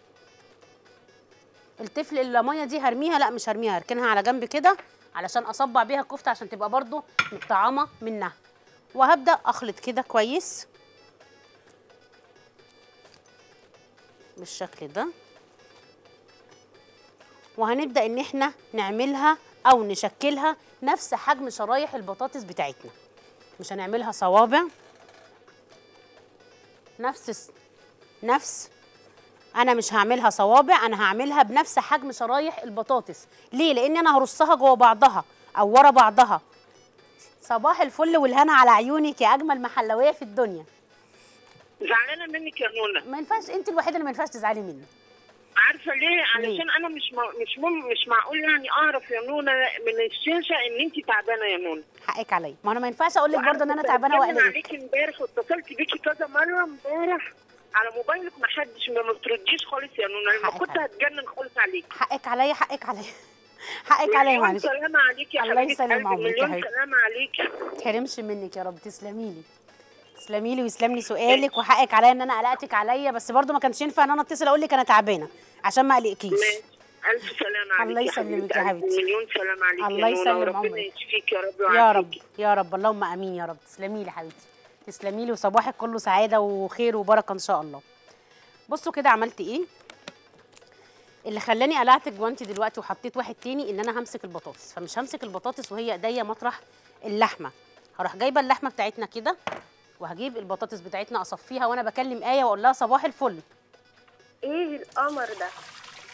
التفل الميه دي هرميها؟ لا مش هرميها، هركنها على جنب كده علشان اصبع بيها الكفته عشان تبقى برضو مطعمه منها. وهبدا اخلط كده كويس بالشكل ده، وهنبدا ان احنا نعملها او نشكلها نفس حجم شرايح البطاطس بتاعتنا. مش هنعملها صوابع، نفس انا مش هعملها صوابع، انا هعملها بنفس حجم شرايح البطاطس. ليه؟ لان انا هرصها جوه بعضها او ورا بعضها. صباح الفل والهنا على عيونك يا اجمل محلويه في الدنيا. زعلانه منك يا نونا. ما ينفعش، انت الوحيده اللي ما ينفعش تزعلي مني. عارفه ليه؟ علشان انا مش معقول يعني اعرف يا نونا من الشاشه ان انت تعبانه يا نونا. حقك عليا، ما انا ما ينفعش اقول لك برضه ان انا تعبانه وقلقانه عليكي امبارح، واتصلت بيكي كذا مره امبارح على موبايلك، ما بترديش خالص يا نونا. لما كنت هتجنن خالص عليكي. حقك عليا، حقك عليا، حقك عليا. معلش. سلامة عليكي يا الله يسلم عمرك. مليون سلامة عليكي. ما تحرمش منك يا رب. تسلمي لي، تسلمي لي ويسلم لي سؤالك، وحقك عليا ان انا قلقتك عليا، بس برضو ما كانش ينفع ان انا اتصل اقول لك انا تعبانه عشان ما اقلقكيش. الف سلامة عليكي. الله يسلمك يا حبيبتي. مليون سلامة عليكي. الله يسلم عمرك. ربنا يشفيك يا رب. يا رب يا رب، اللهم امين يا رب. تسلمي لي حبيبتي، تسلمي لي، وصباحك كله سعاده وخير وبركه ان شاء الله. بصوا كده عملت ايه اللي خلاني قلعت الجوانتي دلوقتي وحطيت واحد تاني، ان انا همسك البطاطس. فمش همسك البطاطس وهي ايديا مطرح اللحمه. هروح جايبه اللحمه بتاعتنا كده، وهجيب البطاطس بتاعتنا اصفيها وانا بكلم ايه واقول لها صباح الفل. ايه القمر ده؟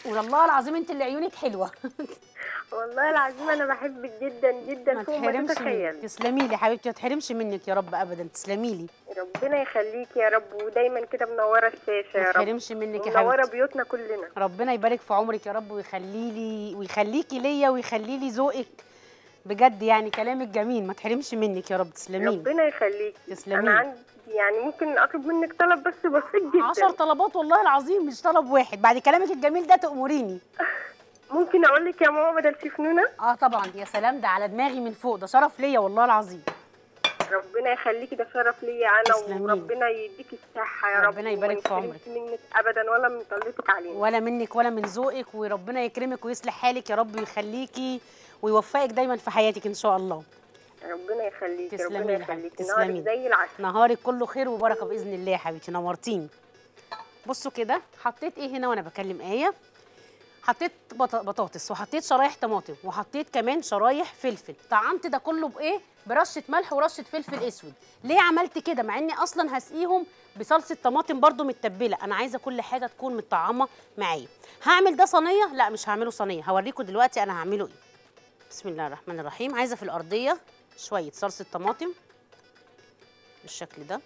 والله العظيم انت اللي عيونك حلوه. والله العظيم انا بحبك جدا جدا ما فوق ما تحرمش منك، تتخيل. تسلمي لي يا حبيبتي، ما تحرمش منك يا رب ابدا، تسلمي لي. ربنا يخليكي يا رب، ودايما كده منوره الشاشه ما يا رب. تحرمش منك يا منوره حبيبتي. بيوتنا كلنا. ربنا يبارك في عمرك يا رب، ويخلي لي ويخليكي ليا ويخلي لي ذوقك بجد، يعني كلامك جميل، ما تحرمش منك يا رب، تسلمي لي. ربنا يخليكي. تسلمي انا لي. عندي يعني ممكن اطلب منك طلب بس بسيط جدا. 10 طلبات والله العظيم، مش طلب واحد، بعد كلامك الجميل ده تأمريني. ممكن اقول لك يا ماما بدل شيف نونا؟ اه طبعا، يا سلام، ده على دماغي من فوق، ده شرف ليا والله العظيم. ربنا يخليكي، ده شرف ليا انا، تسلمي. وربنا يديكي الصحه يا رب. ربنا يبارك في عمرك. وما يحرمش منك ابدا ولا من طلتك علينا. ولا منك ولا من ذوقك، وربنا يكرمك ويصلح حالك يا رب، ويخليكي ويوفقك دايما في حياتك ان شاء الله. ربنا يخليكي. تسلمي ربنا لي حبيبتي، يخليكي. تسلمي نهارك لي. زي العسل. نهارك كله خير وبركه باذن الله يا حبيبتي، نورتيني. بصوا كده، حطيت ايه هنا وانا بكلم ايه؟ حطيت بطاطس، وحطيت شرايح طماطم، وحطيت كمان شرايح فلفل. طعمت ده كله بايه؟ برشه ملح ورشه فلفل اسود. ليه عملت كده؟ مع اني اصلا هسقيهم بصلصه طماطم برده متبله، انا عايزه كل حاجه تكون متطعمه معايا. هعمل ده صينيه؟ لا مش هعمله صينيه، هوريكم دلوقتي انا هعمله ايه. بسم الله الرحمن الرحيم. عايزه في الارضيه شويه صلصه طماطم بالشكل ده،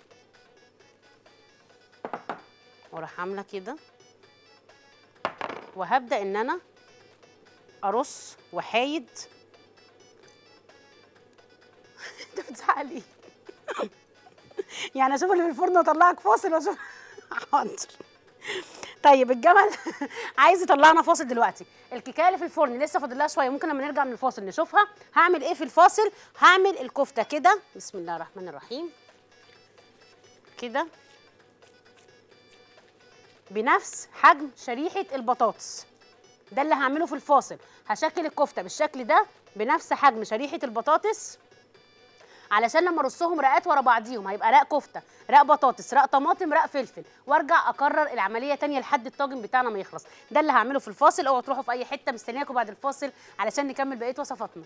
واروح عامله كده، وهبدا ان انا ارص وحايد. انت بتزعق ليه؟ يعني اشوف اللي في الفرن واطلعك فاصل واشوف. حاضر. طيب الجمل عايز يطلعنا فاصل دلوقتي. الكيكه اللي في الفرن لسه فاضل لها شويه، ممكن لما نرجع من الفاصل نشوفها. هعمل ايه في الفاصل؟ هعمل الكفته كده، بسم الله الرحمن الرحيم، كده بنفس حجم شريحه البطاطس. ده اللي هعمله في الفاصل. هشكل الكفته بالشكل ده بنفس حجم شريحه البطاطس، علشان لما ارصهم رقات ورا بعضيهم هيبقى رق كفته، رق بطاطس، رق طماطم، رق فلفل، وارجع اكرر العمليه تانية لحد الطاجن بتاعنا ما يخلص. ده اللي هعمله في الفاصل. اوعوا تروحوا في اي حته، مستنياكم بعد الفاصل علشان نكمل بقيه وصفاتنا.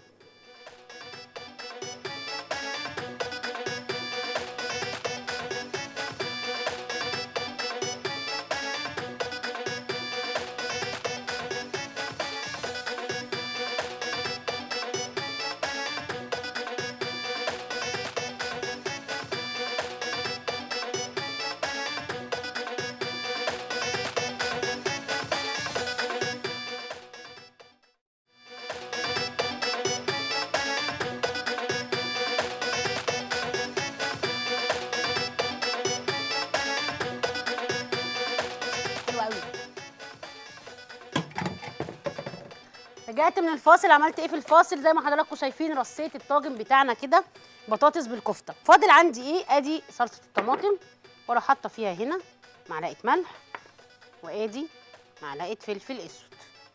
رجعت من الفاصل. عملت ايه في الفاصل؟ زي ما حضراتكم شايفين، رصيت الطاجن بتاعنا كده بطاطس بالكفته. فاضل عندي ايه؟ ادي صلصه الطماطم، واروح حاطه فيها هنا معلقه ملح، وادي معلقه فلفل اسود،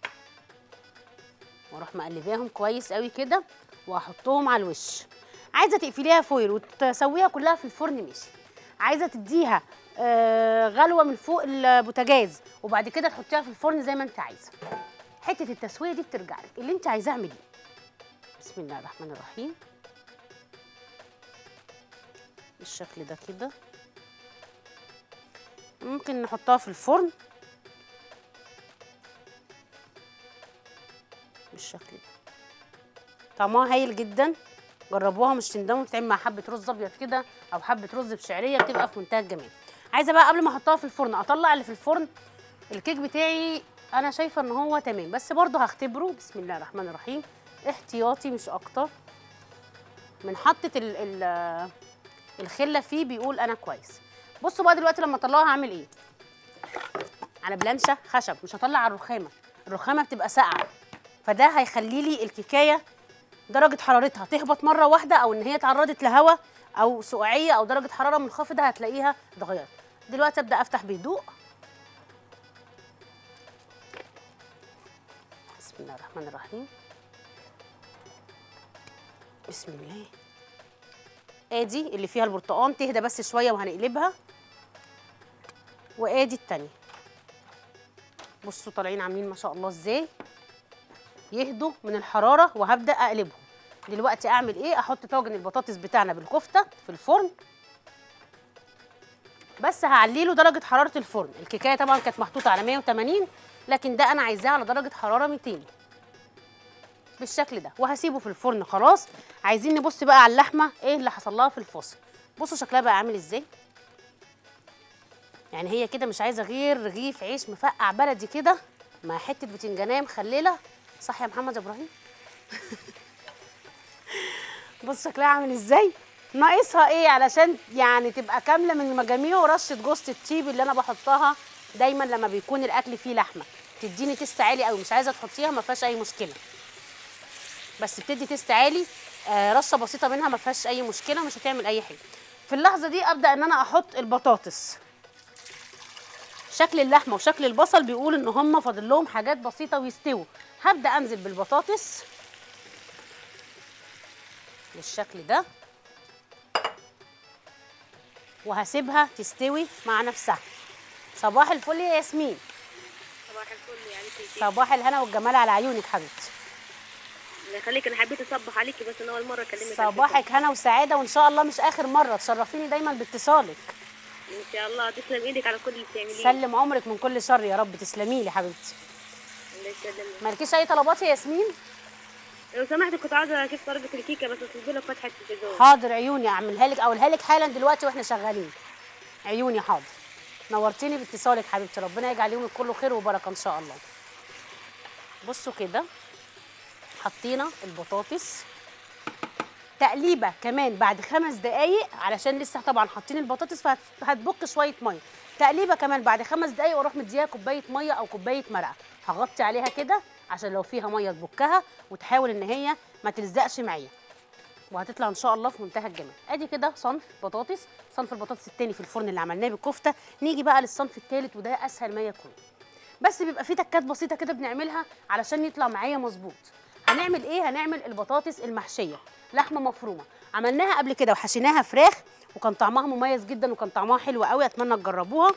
واروح مقلباهم كويس قوي كده، واحطهم على الوش. عايزه تقفليها فويل وتسويها كلها في الفرن ماشي، عايزه تديها غلوه من فوق البوتاجاز وبعد كده تحطيها في الفرن زي ما انت عايزه. حته التسويه دي بترجع لك، اللي انت عايزاه اعمليه. بسم الله الرحمن الرحيم، بالشكل ده كده. ممكن نحطها في الفرن بالشكل ده، طعمها هايل جدا. جربوها مش تندموا. بتتعمل مع حبه رز ابيض كده او حبه رز بشعريه، بتبقى في منتهى الجمال. عايزه بقى قبل ما احطها في الفرن اطلع اللي في الفرن. الكيك بتاعي انا شايفه ان هو تمام، بس برضه هختبره. بسم الله الرحمن الرحيم، احتياطي مش اكتر. من حطه الخله فيه بيقول انا كويس. بصوا بقى دلوقتي لما اطلعها هعمل ايه. على بلانشه خشب، مش هطلع على الرخامه. الرخامه بتبقى ساقعه، فده هيخلي لي الكيكايه درجه حرارتها تهبط مره واحده، او ان هي اتعرضت لهواء او سقوعيه او درجه حراره منخفضه هتلاقيها اتغيرت. دلوقتي ابدا افتح بهدوء. بسم الله الرحمن الرحيم، بسم الله. ادي اللي فيها البرتقان تهدى بس شويه وهنقلبها، وادي التانيه. بصوا طالعين عاملين ما شاء الله ازاي، يهدوا من الحراره وهبدا اقلبهم. دلوقتي اعمل ايه؟ احط طاجن البطاطس بتاعنا بالكفته في الفرن بس هعلي له درجه حراره الفرن. الكيكايه طبعا كانت محطوطه على 180، لكن ده انا عايزاه على درجه حراره 200 بالشكل ده، وهسيبه في الفرن خلاص. عايزين نبص بقى على اللحمه ايه اللي حصل لها في الفصل. بصوا شكلها بقى عامل ازاي، يعني هي كده مش عايزه غير رغيف عيش مفقع بلدي كده مع حته بتنجانيه مخلله. صح يا محمد ابراهيم؟ بص شكلها عامل ازاي. ناقصها ايه علشان يعني تبقى كامله من المجاميع؟ ورشه جوز الطيب اللي انا بحطها دايما لما بيكون الاكل فيه لحمه، تديني تيست عالي قوي. مش عايزه تحطيها ما فيهاش اي مشكله، بس بتدي تيست عالي. رشه بسيطه منها ما فيهاش اي مشكله، مش هتعمل اي حاجه. في اللحظه دي ابدا ان انا احط البطاطس. شكل اللحمه وشكل البصل بيقول ان هم فاضل لهم حاجات بسيطه ويستووا. هبدا انزل بالبطاطس بالشكل ده، وهسيبها تستوي مع نفسها. صباح الفل يا ياسمين. صباح الفل عليكي. صباح الهنا والجمال على عيونك حبيبتي. الله يخليك، انا حبيت اصبح عليكي بس انا اول مره اكلمك. صباحك هنا وسعاده، وان شاء الله مش اخر مره. تشرفيني دايما باتصالك. ان شاء الله. تسلم ايدك على كل اللي بتعمليه. سلم عمرك من كل شر يا رب. تسلمي لي حبيبتي. الله يسلمك. مالكيش اي طلبات يا ياسمين؟ لو سمحت كنت عاوزه اشوف طريقه الكيكه بس اسيب لك فتحه التلفزيون. حاضر عيوني، اعملها لك، اقولها لك حالا دلوقتي واحنا شغالين. عيوني حاضر. نورتيني باتصالك حبيبتي، ربنا يجعل يومك كله خير وبركه ان شاء الله. بصوا كده حطينا البطاطس تقليبه كمان بعد 5 دقايق، علشان لسه طبعا حاطين البطاطس فهتبك شويه ميه. تقليبه كمان بعد 5 دقايق، واروح مديها كوبايه ميه او كوبايه مرقه. هغطي عليها كده عشان لو فيها ميه تبكها، وتحاول ان هي ما تلزقش معايا، وهتطلع ان شاء الله في منتهى الجمال. ادي كده صنف بطاطس. صنف البطاطس التاني في الفرن اللي عملناه بالكفته. نيجي بقى للصنف التالت، وده اسهل ما يكون، بس بيبقى فيه تكات بسيطه كده بنعملها علشان يطلع معايا مظبوط. هنعمل ايه؟ هنعمل البطاطس المحشيه لحمه مفرومه. عملناها قبل كده وحشيناها فراخ، وكان طعمها مميز جدا وكان طعمها حلو قوي. اتمنى تجربوها.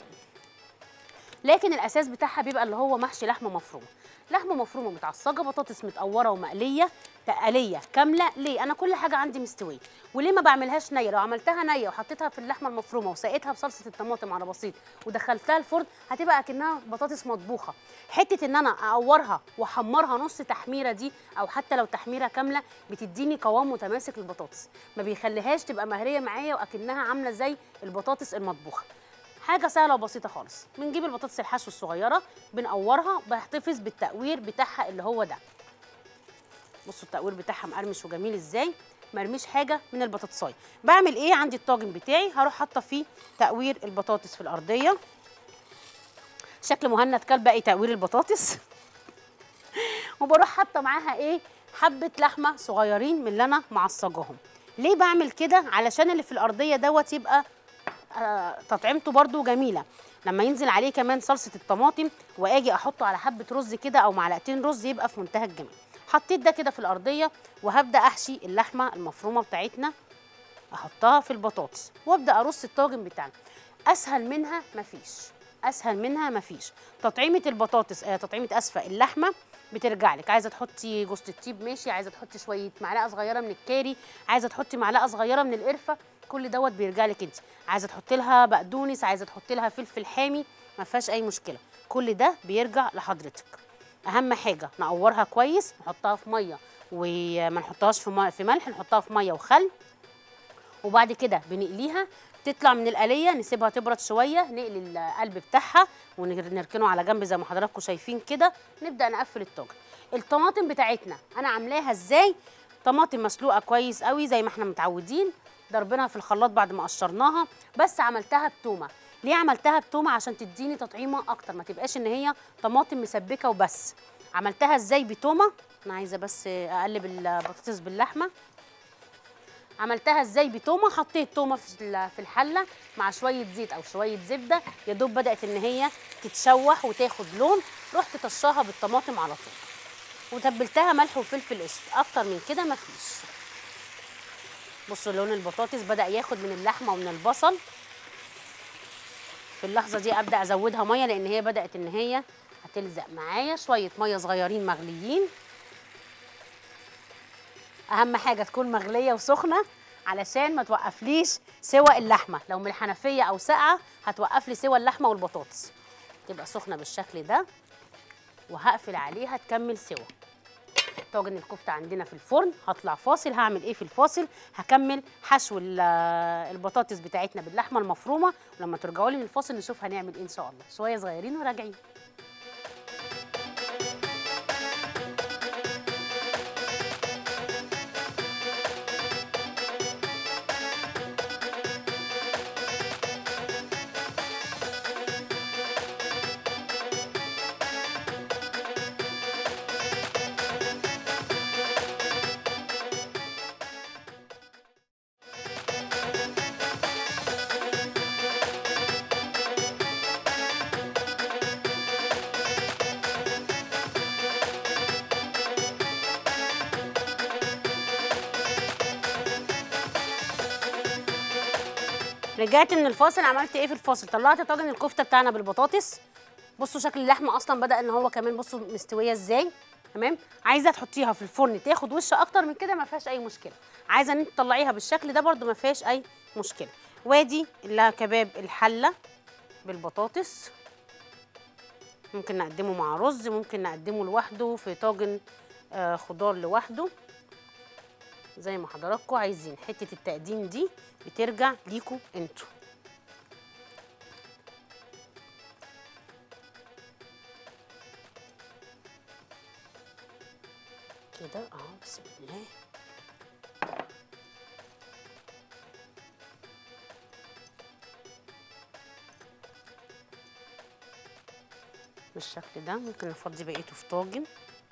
لكن الاساس بتاعها بيبقى اللي هو محشي لحمه مفرومه. لحمه مفرومه متعصجه، بطاطس متقوره ومقليه تقليه كامله. ليه؟ انا كل حاجه عندي مستويه. وليه ما بعملهاش نيه؟ لو عملتها نيه وحطيتها في اللحمه المفرومه وسقيتها بصلصه الطماطم على بسيط ودخلتها الفرن، هتبقى اكنها بطاطس مطبوخه. حته ان انا اقورها واحمرها نص تحميره دي، او حتى لو تحميره كامله، بتديني قوام متماسك للبطاطس، ما بيخليهاش تبقى مهريه معايا واكنها عامله زي البطاطس المطبوخه. حاجه سهله وبسيطه خالص. بنجيب البطاطس الحشو الصغيره بنقورها، بحتفظ بالتقوير بتاعها اللي هو ده. بصوا التقوير بتاعها مقرمش وجميل ازاي، مرميش حاجه من البطاطسايه. بعمل ايه؟ عندي الطاجن بتاعي هروح حاطه فيه تقوير البطاطس في الارضيه. شكل مهند كل باقي تقوير البطاطس. وبروح حاطه معاها ايه؟ حبه لحمه صغيرين من اللي انا معصجاهم. ليه بعمل كده؟ علشان اللي في الارضيه دوت يبقى تطعيمته برده جميله. لما ينزل عليه كمان صلصه الطماطم واجي احطه على حبه رز كده او معلقتين رز، يبقى في منتهى الجمال. حطيت ده كده في الارضيه، وهبدا احشي اللحمه المفرومه بتاعتنا، احطها في البطاطس وابدا ارص الطاجن بتاعنا. اسهل منها مفيش، اسهل منها مفيش. تطعيمه البطاطس تطعيمه اسفه اللحمه بترجع لك. عايزه تحطي جوز الطيب ماشي، عايزه تحطي شويه معلقه صغيره من الكاري، عايزه تحطي معلقه صغيره من القرفه، كل دوت بيرجع لك انت. عايزه تحطي لها بقدونس، عايزه تحطي لها فلفل حامي، ما فيهاش اي مشكله، كل ده بيرجع لحضرتك. اهم حاجه نقورها كويس، نحطها في ميه وما نحطهاش في ملح، نحطها في ميه وخل، وبعد كده بنقليها. تطلع من القليه نسيبها تبرد شويه، نقلي القلب بتاعها ونركنه على جنب زي ما حضراتكم شايفين كده. نبدا نقفل الطاجن. الطماطم بتاعتنا انا عاملاها ازاي؟ طماطم مسلوقه كويس قوي زي ما احنا متعودين، ضربناها في الخلاط بعد ما قشرناها، بس عملتها بتومه. ليه عملتها بتومه؟ عشان تديني تطعيمه اكتر، ما تبقاش ان هي طماطم مسبكه وبس. عملتها ازاي بتومه؟ انا عايزه بس اقلب البطاطس باللحمه. عملتها ازاي بتومه؟ حطيت تومه في الحله مع شويه زيت او شويه زبده، يا دوب بدات ان هي تتشوح وتاخد لون، رحت طشاها بالطماطم على طول، وتبلتها ملح وفلفل اسود. اكتر من كده مفيش. بصوا لون البطاطس بدا ياخد من اللحمه ومن البصل. في اللحظه دي ابدا ازودها ميه، لان هي بدات ان هي هتلزق معايا. شويه ميه صغيرين مغليين، اهم حاجه تكون مغليه وسخنه علشان ما توقفليش سوى اللحمه، لو من الحنفيه او ساقعه هتوقف لي سوى اللحمه والبطاطس. تبقى سخنه بالشكل ده وهقفل عليها تكمل سوا. طاجن الكفته عندنا في الفرن. هطلع فاصل. هعمل ايه في الفاصل؟ هكمل حشو البطاطس بتاعتنا باللحمه المفرومه، ولما ترجعوا لي من الفاصل نشوف هنعمل ايه ان شاء الله. شويه صغيرين وراجعين. رجعت من الفاصل. عملت ايه في الفاصل؟ طلعت طاجن الكفته بتاعنا بالبطاطس. بصوا شكل اللحمه اصلا بدا ان هو كمان بصوا مستويه ازاي. تمام. عايزه تحطيها في الفرن تاخد وش اكتر من كده ما فيهاش اي مشكله. عايزه ان انت تطلعيها بالشكل ده برده ما فيهاش اي مشكله. وادي كباب الحله بالبطاطس. ممكن نقدمه مع رز، ممكن نقدمه لوحده في طاجن خضار لوحده زي ما حضراتكم عايزين. حته التقديم دي بترجع ليكوا انتوا. كده اهو. بسم الله. بالشكل ده. ممكن نفضي بقيته في طاجن.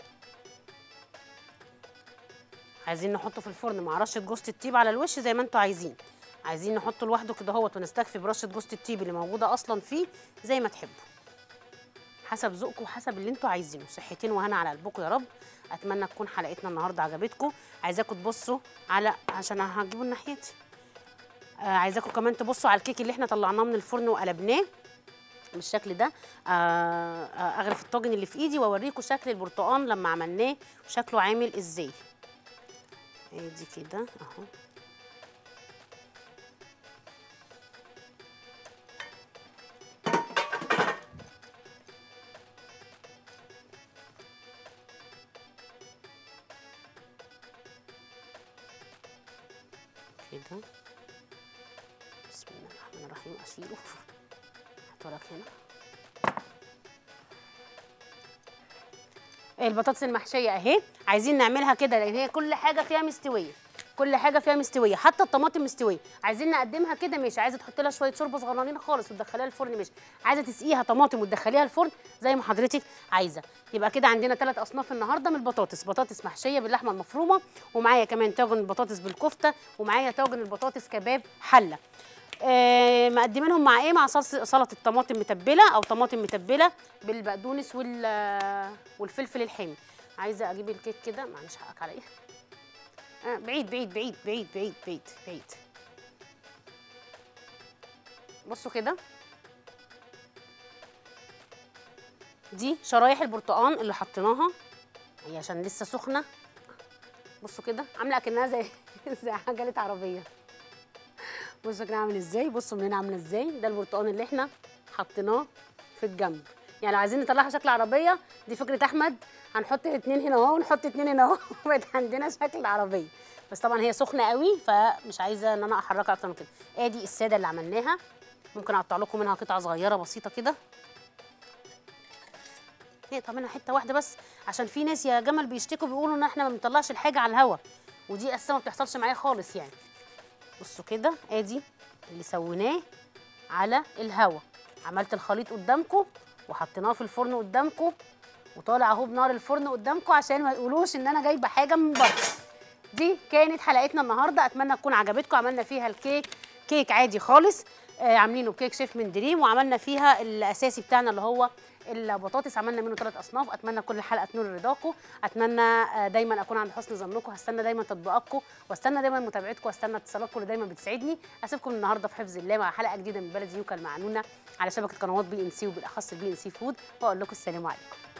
عايزين نحطه في الفرن مع رشه جوز الطيب على الوش زي ما انتوا عايزين. عايزين نحطه لوحده كده اهوت ونستكفي برشه جوز الطيب اللي موجوده اصلا فيه زي ما تحبوا. حسب ذوقكم وحسب اللي انتوا عايزينه. صحتين وهنا على قلبكم يا رب. اتمنى تكون حلقتنا النهارده عجبتكم. عايزاكم تبصوا على عشان هجيبه ناحيتي. عايزاكم كمان تبصوا على الكيك اللي احنا طلعناه من الفرن وقلبناه بالشكل ده. اغرف الطاجن اللي في ايدي واوريكم شكل البرتقال لما عملناه وشكله عامل ازاي. ادي كده اهو. كده. بسم الله الرحمن الرحيم. اشيله. هاتولك هنا. البطاطس المحشيه اهي. عايزين نعملها كده لان هي كل حاجه فيها مستويه. كل حاجه فيها مستويه، حتى الطماطم مستويه. عايزين نقدمها كده ماشي. عايزه تحط لها شويه شوربه صغننين خالص وتدخليها الفرن ماشي. عايزه تسقيها طماطم وتدخليها الفرن زي ما حضرتك عايزه. يبقى كده عندنا 3 اصناف النهارده من البطاطس. بطاطس محشيه باللحمه المفرومه، ومعايا كمان طاجن البطاطس بالكفته، ومعايا طاجن البطاطس كباب حله. مقدمينهم مع ايه؟ مع سلطه طماطم متبله او طماطم متبله بالبقدونس والفلفل الحامي. عايزه اجيب الكيك كده. معلش حقك عليا. بعيد بعيد بعيد بعيد بعيد بعيد بعيد. بصوا كده. دي شرايح البرتقال اللي حطيناها هي عشان لسه سخنه. بصوا كده عامله اكنها زي عجله عربيه. بصوا كده عامل ازاي. بصوا من هنا عامله ازاي. ده البرتقال اللي احنا حطيناه في الجنب. يعني لو عايزين نطلعها شكل عربيه دي فكره احمد. هنحط 2 هنا اهو ونحط 2 هنا اهو بقت عندنا شكل عربيه. بس طبعا هي سخنه قوي فمش عايزه ان انا احركها اكتر من كده. ادي الساده اللي عملناها. ممكن اقطع لكم منها قطعه صغيره بسيطه كده. نقطع منها حته واحده بس عشان في ناس يا جمل بيشتكوا بيقولوا ان احنا ما بنطلعش الحاجه على الهوا، ودي اساسا ما بتحصلش معايا خالص يعني. بصوا كده. ادي اللي سويناه على الهوا. عملت الخليط قدامكم وحطيناه في الفرن قدامكم وطالع اهو بنار الفرن قدامكم عشان ما يقولوش ان انا جايبه حاجه من بره. دي كانت حلقتنا النهارده. اتمنى تكون عجبتكم. عملنا فيها كيك عادي خالص. عاملينه بكيك شيف من دريم، وعملنا فيها الاساسي بتاعنا اللي هو البطاطس. عملنا منه 3 اصناف. اتمنى كل حلقه تنول رضاكم. اتمنى دايما اكون عند حسن ظنكم. هستنى دايما تطبيقاتكم واستنى دايما متابعتكم واستنى اتصالاتكم اللي دايما بتسعدني. اسيبكم النهارده في حفظ الله مع حلقه جديده من بلدي يوكا المعنونه على شبكه قنوات BNC وبالاخص BNC فود، واقول لكم السلام عليكم.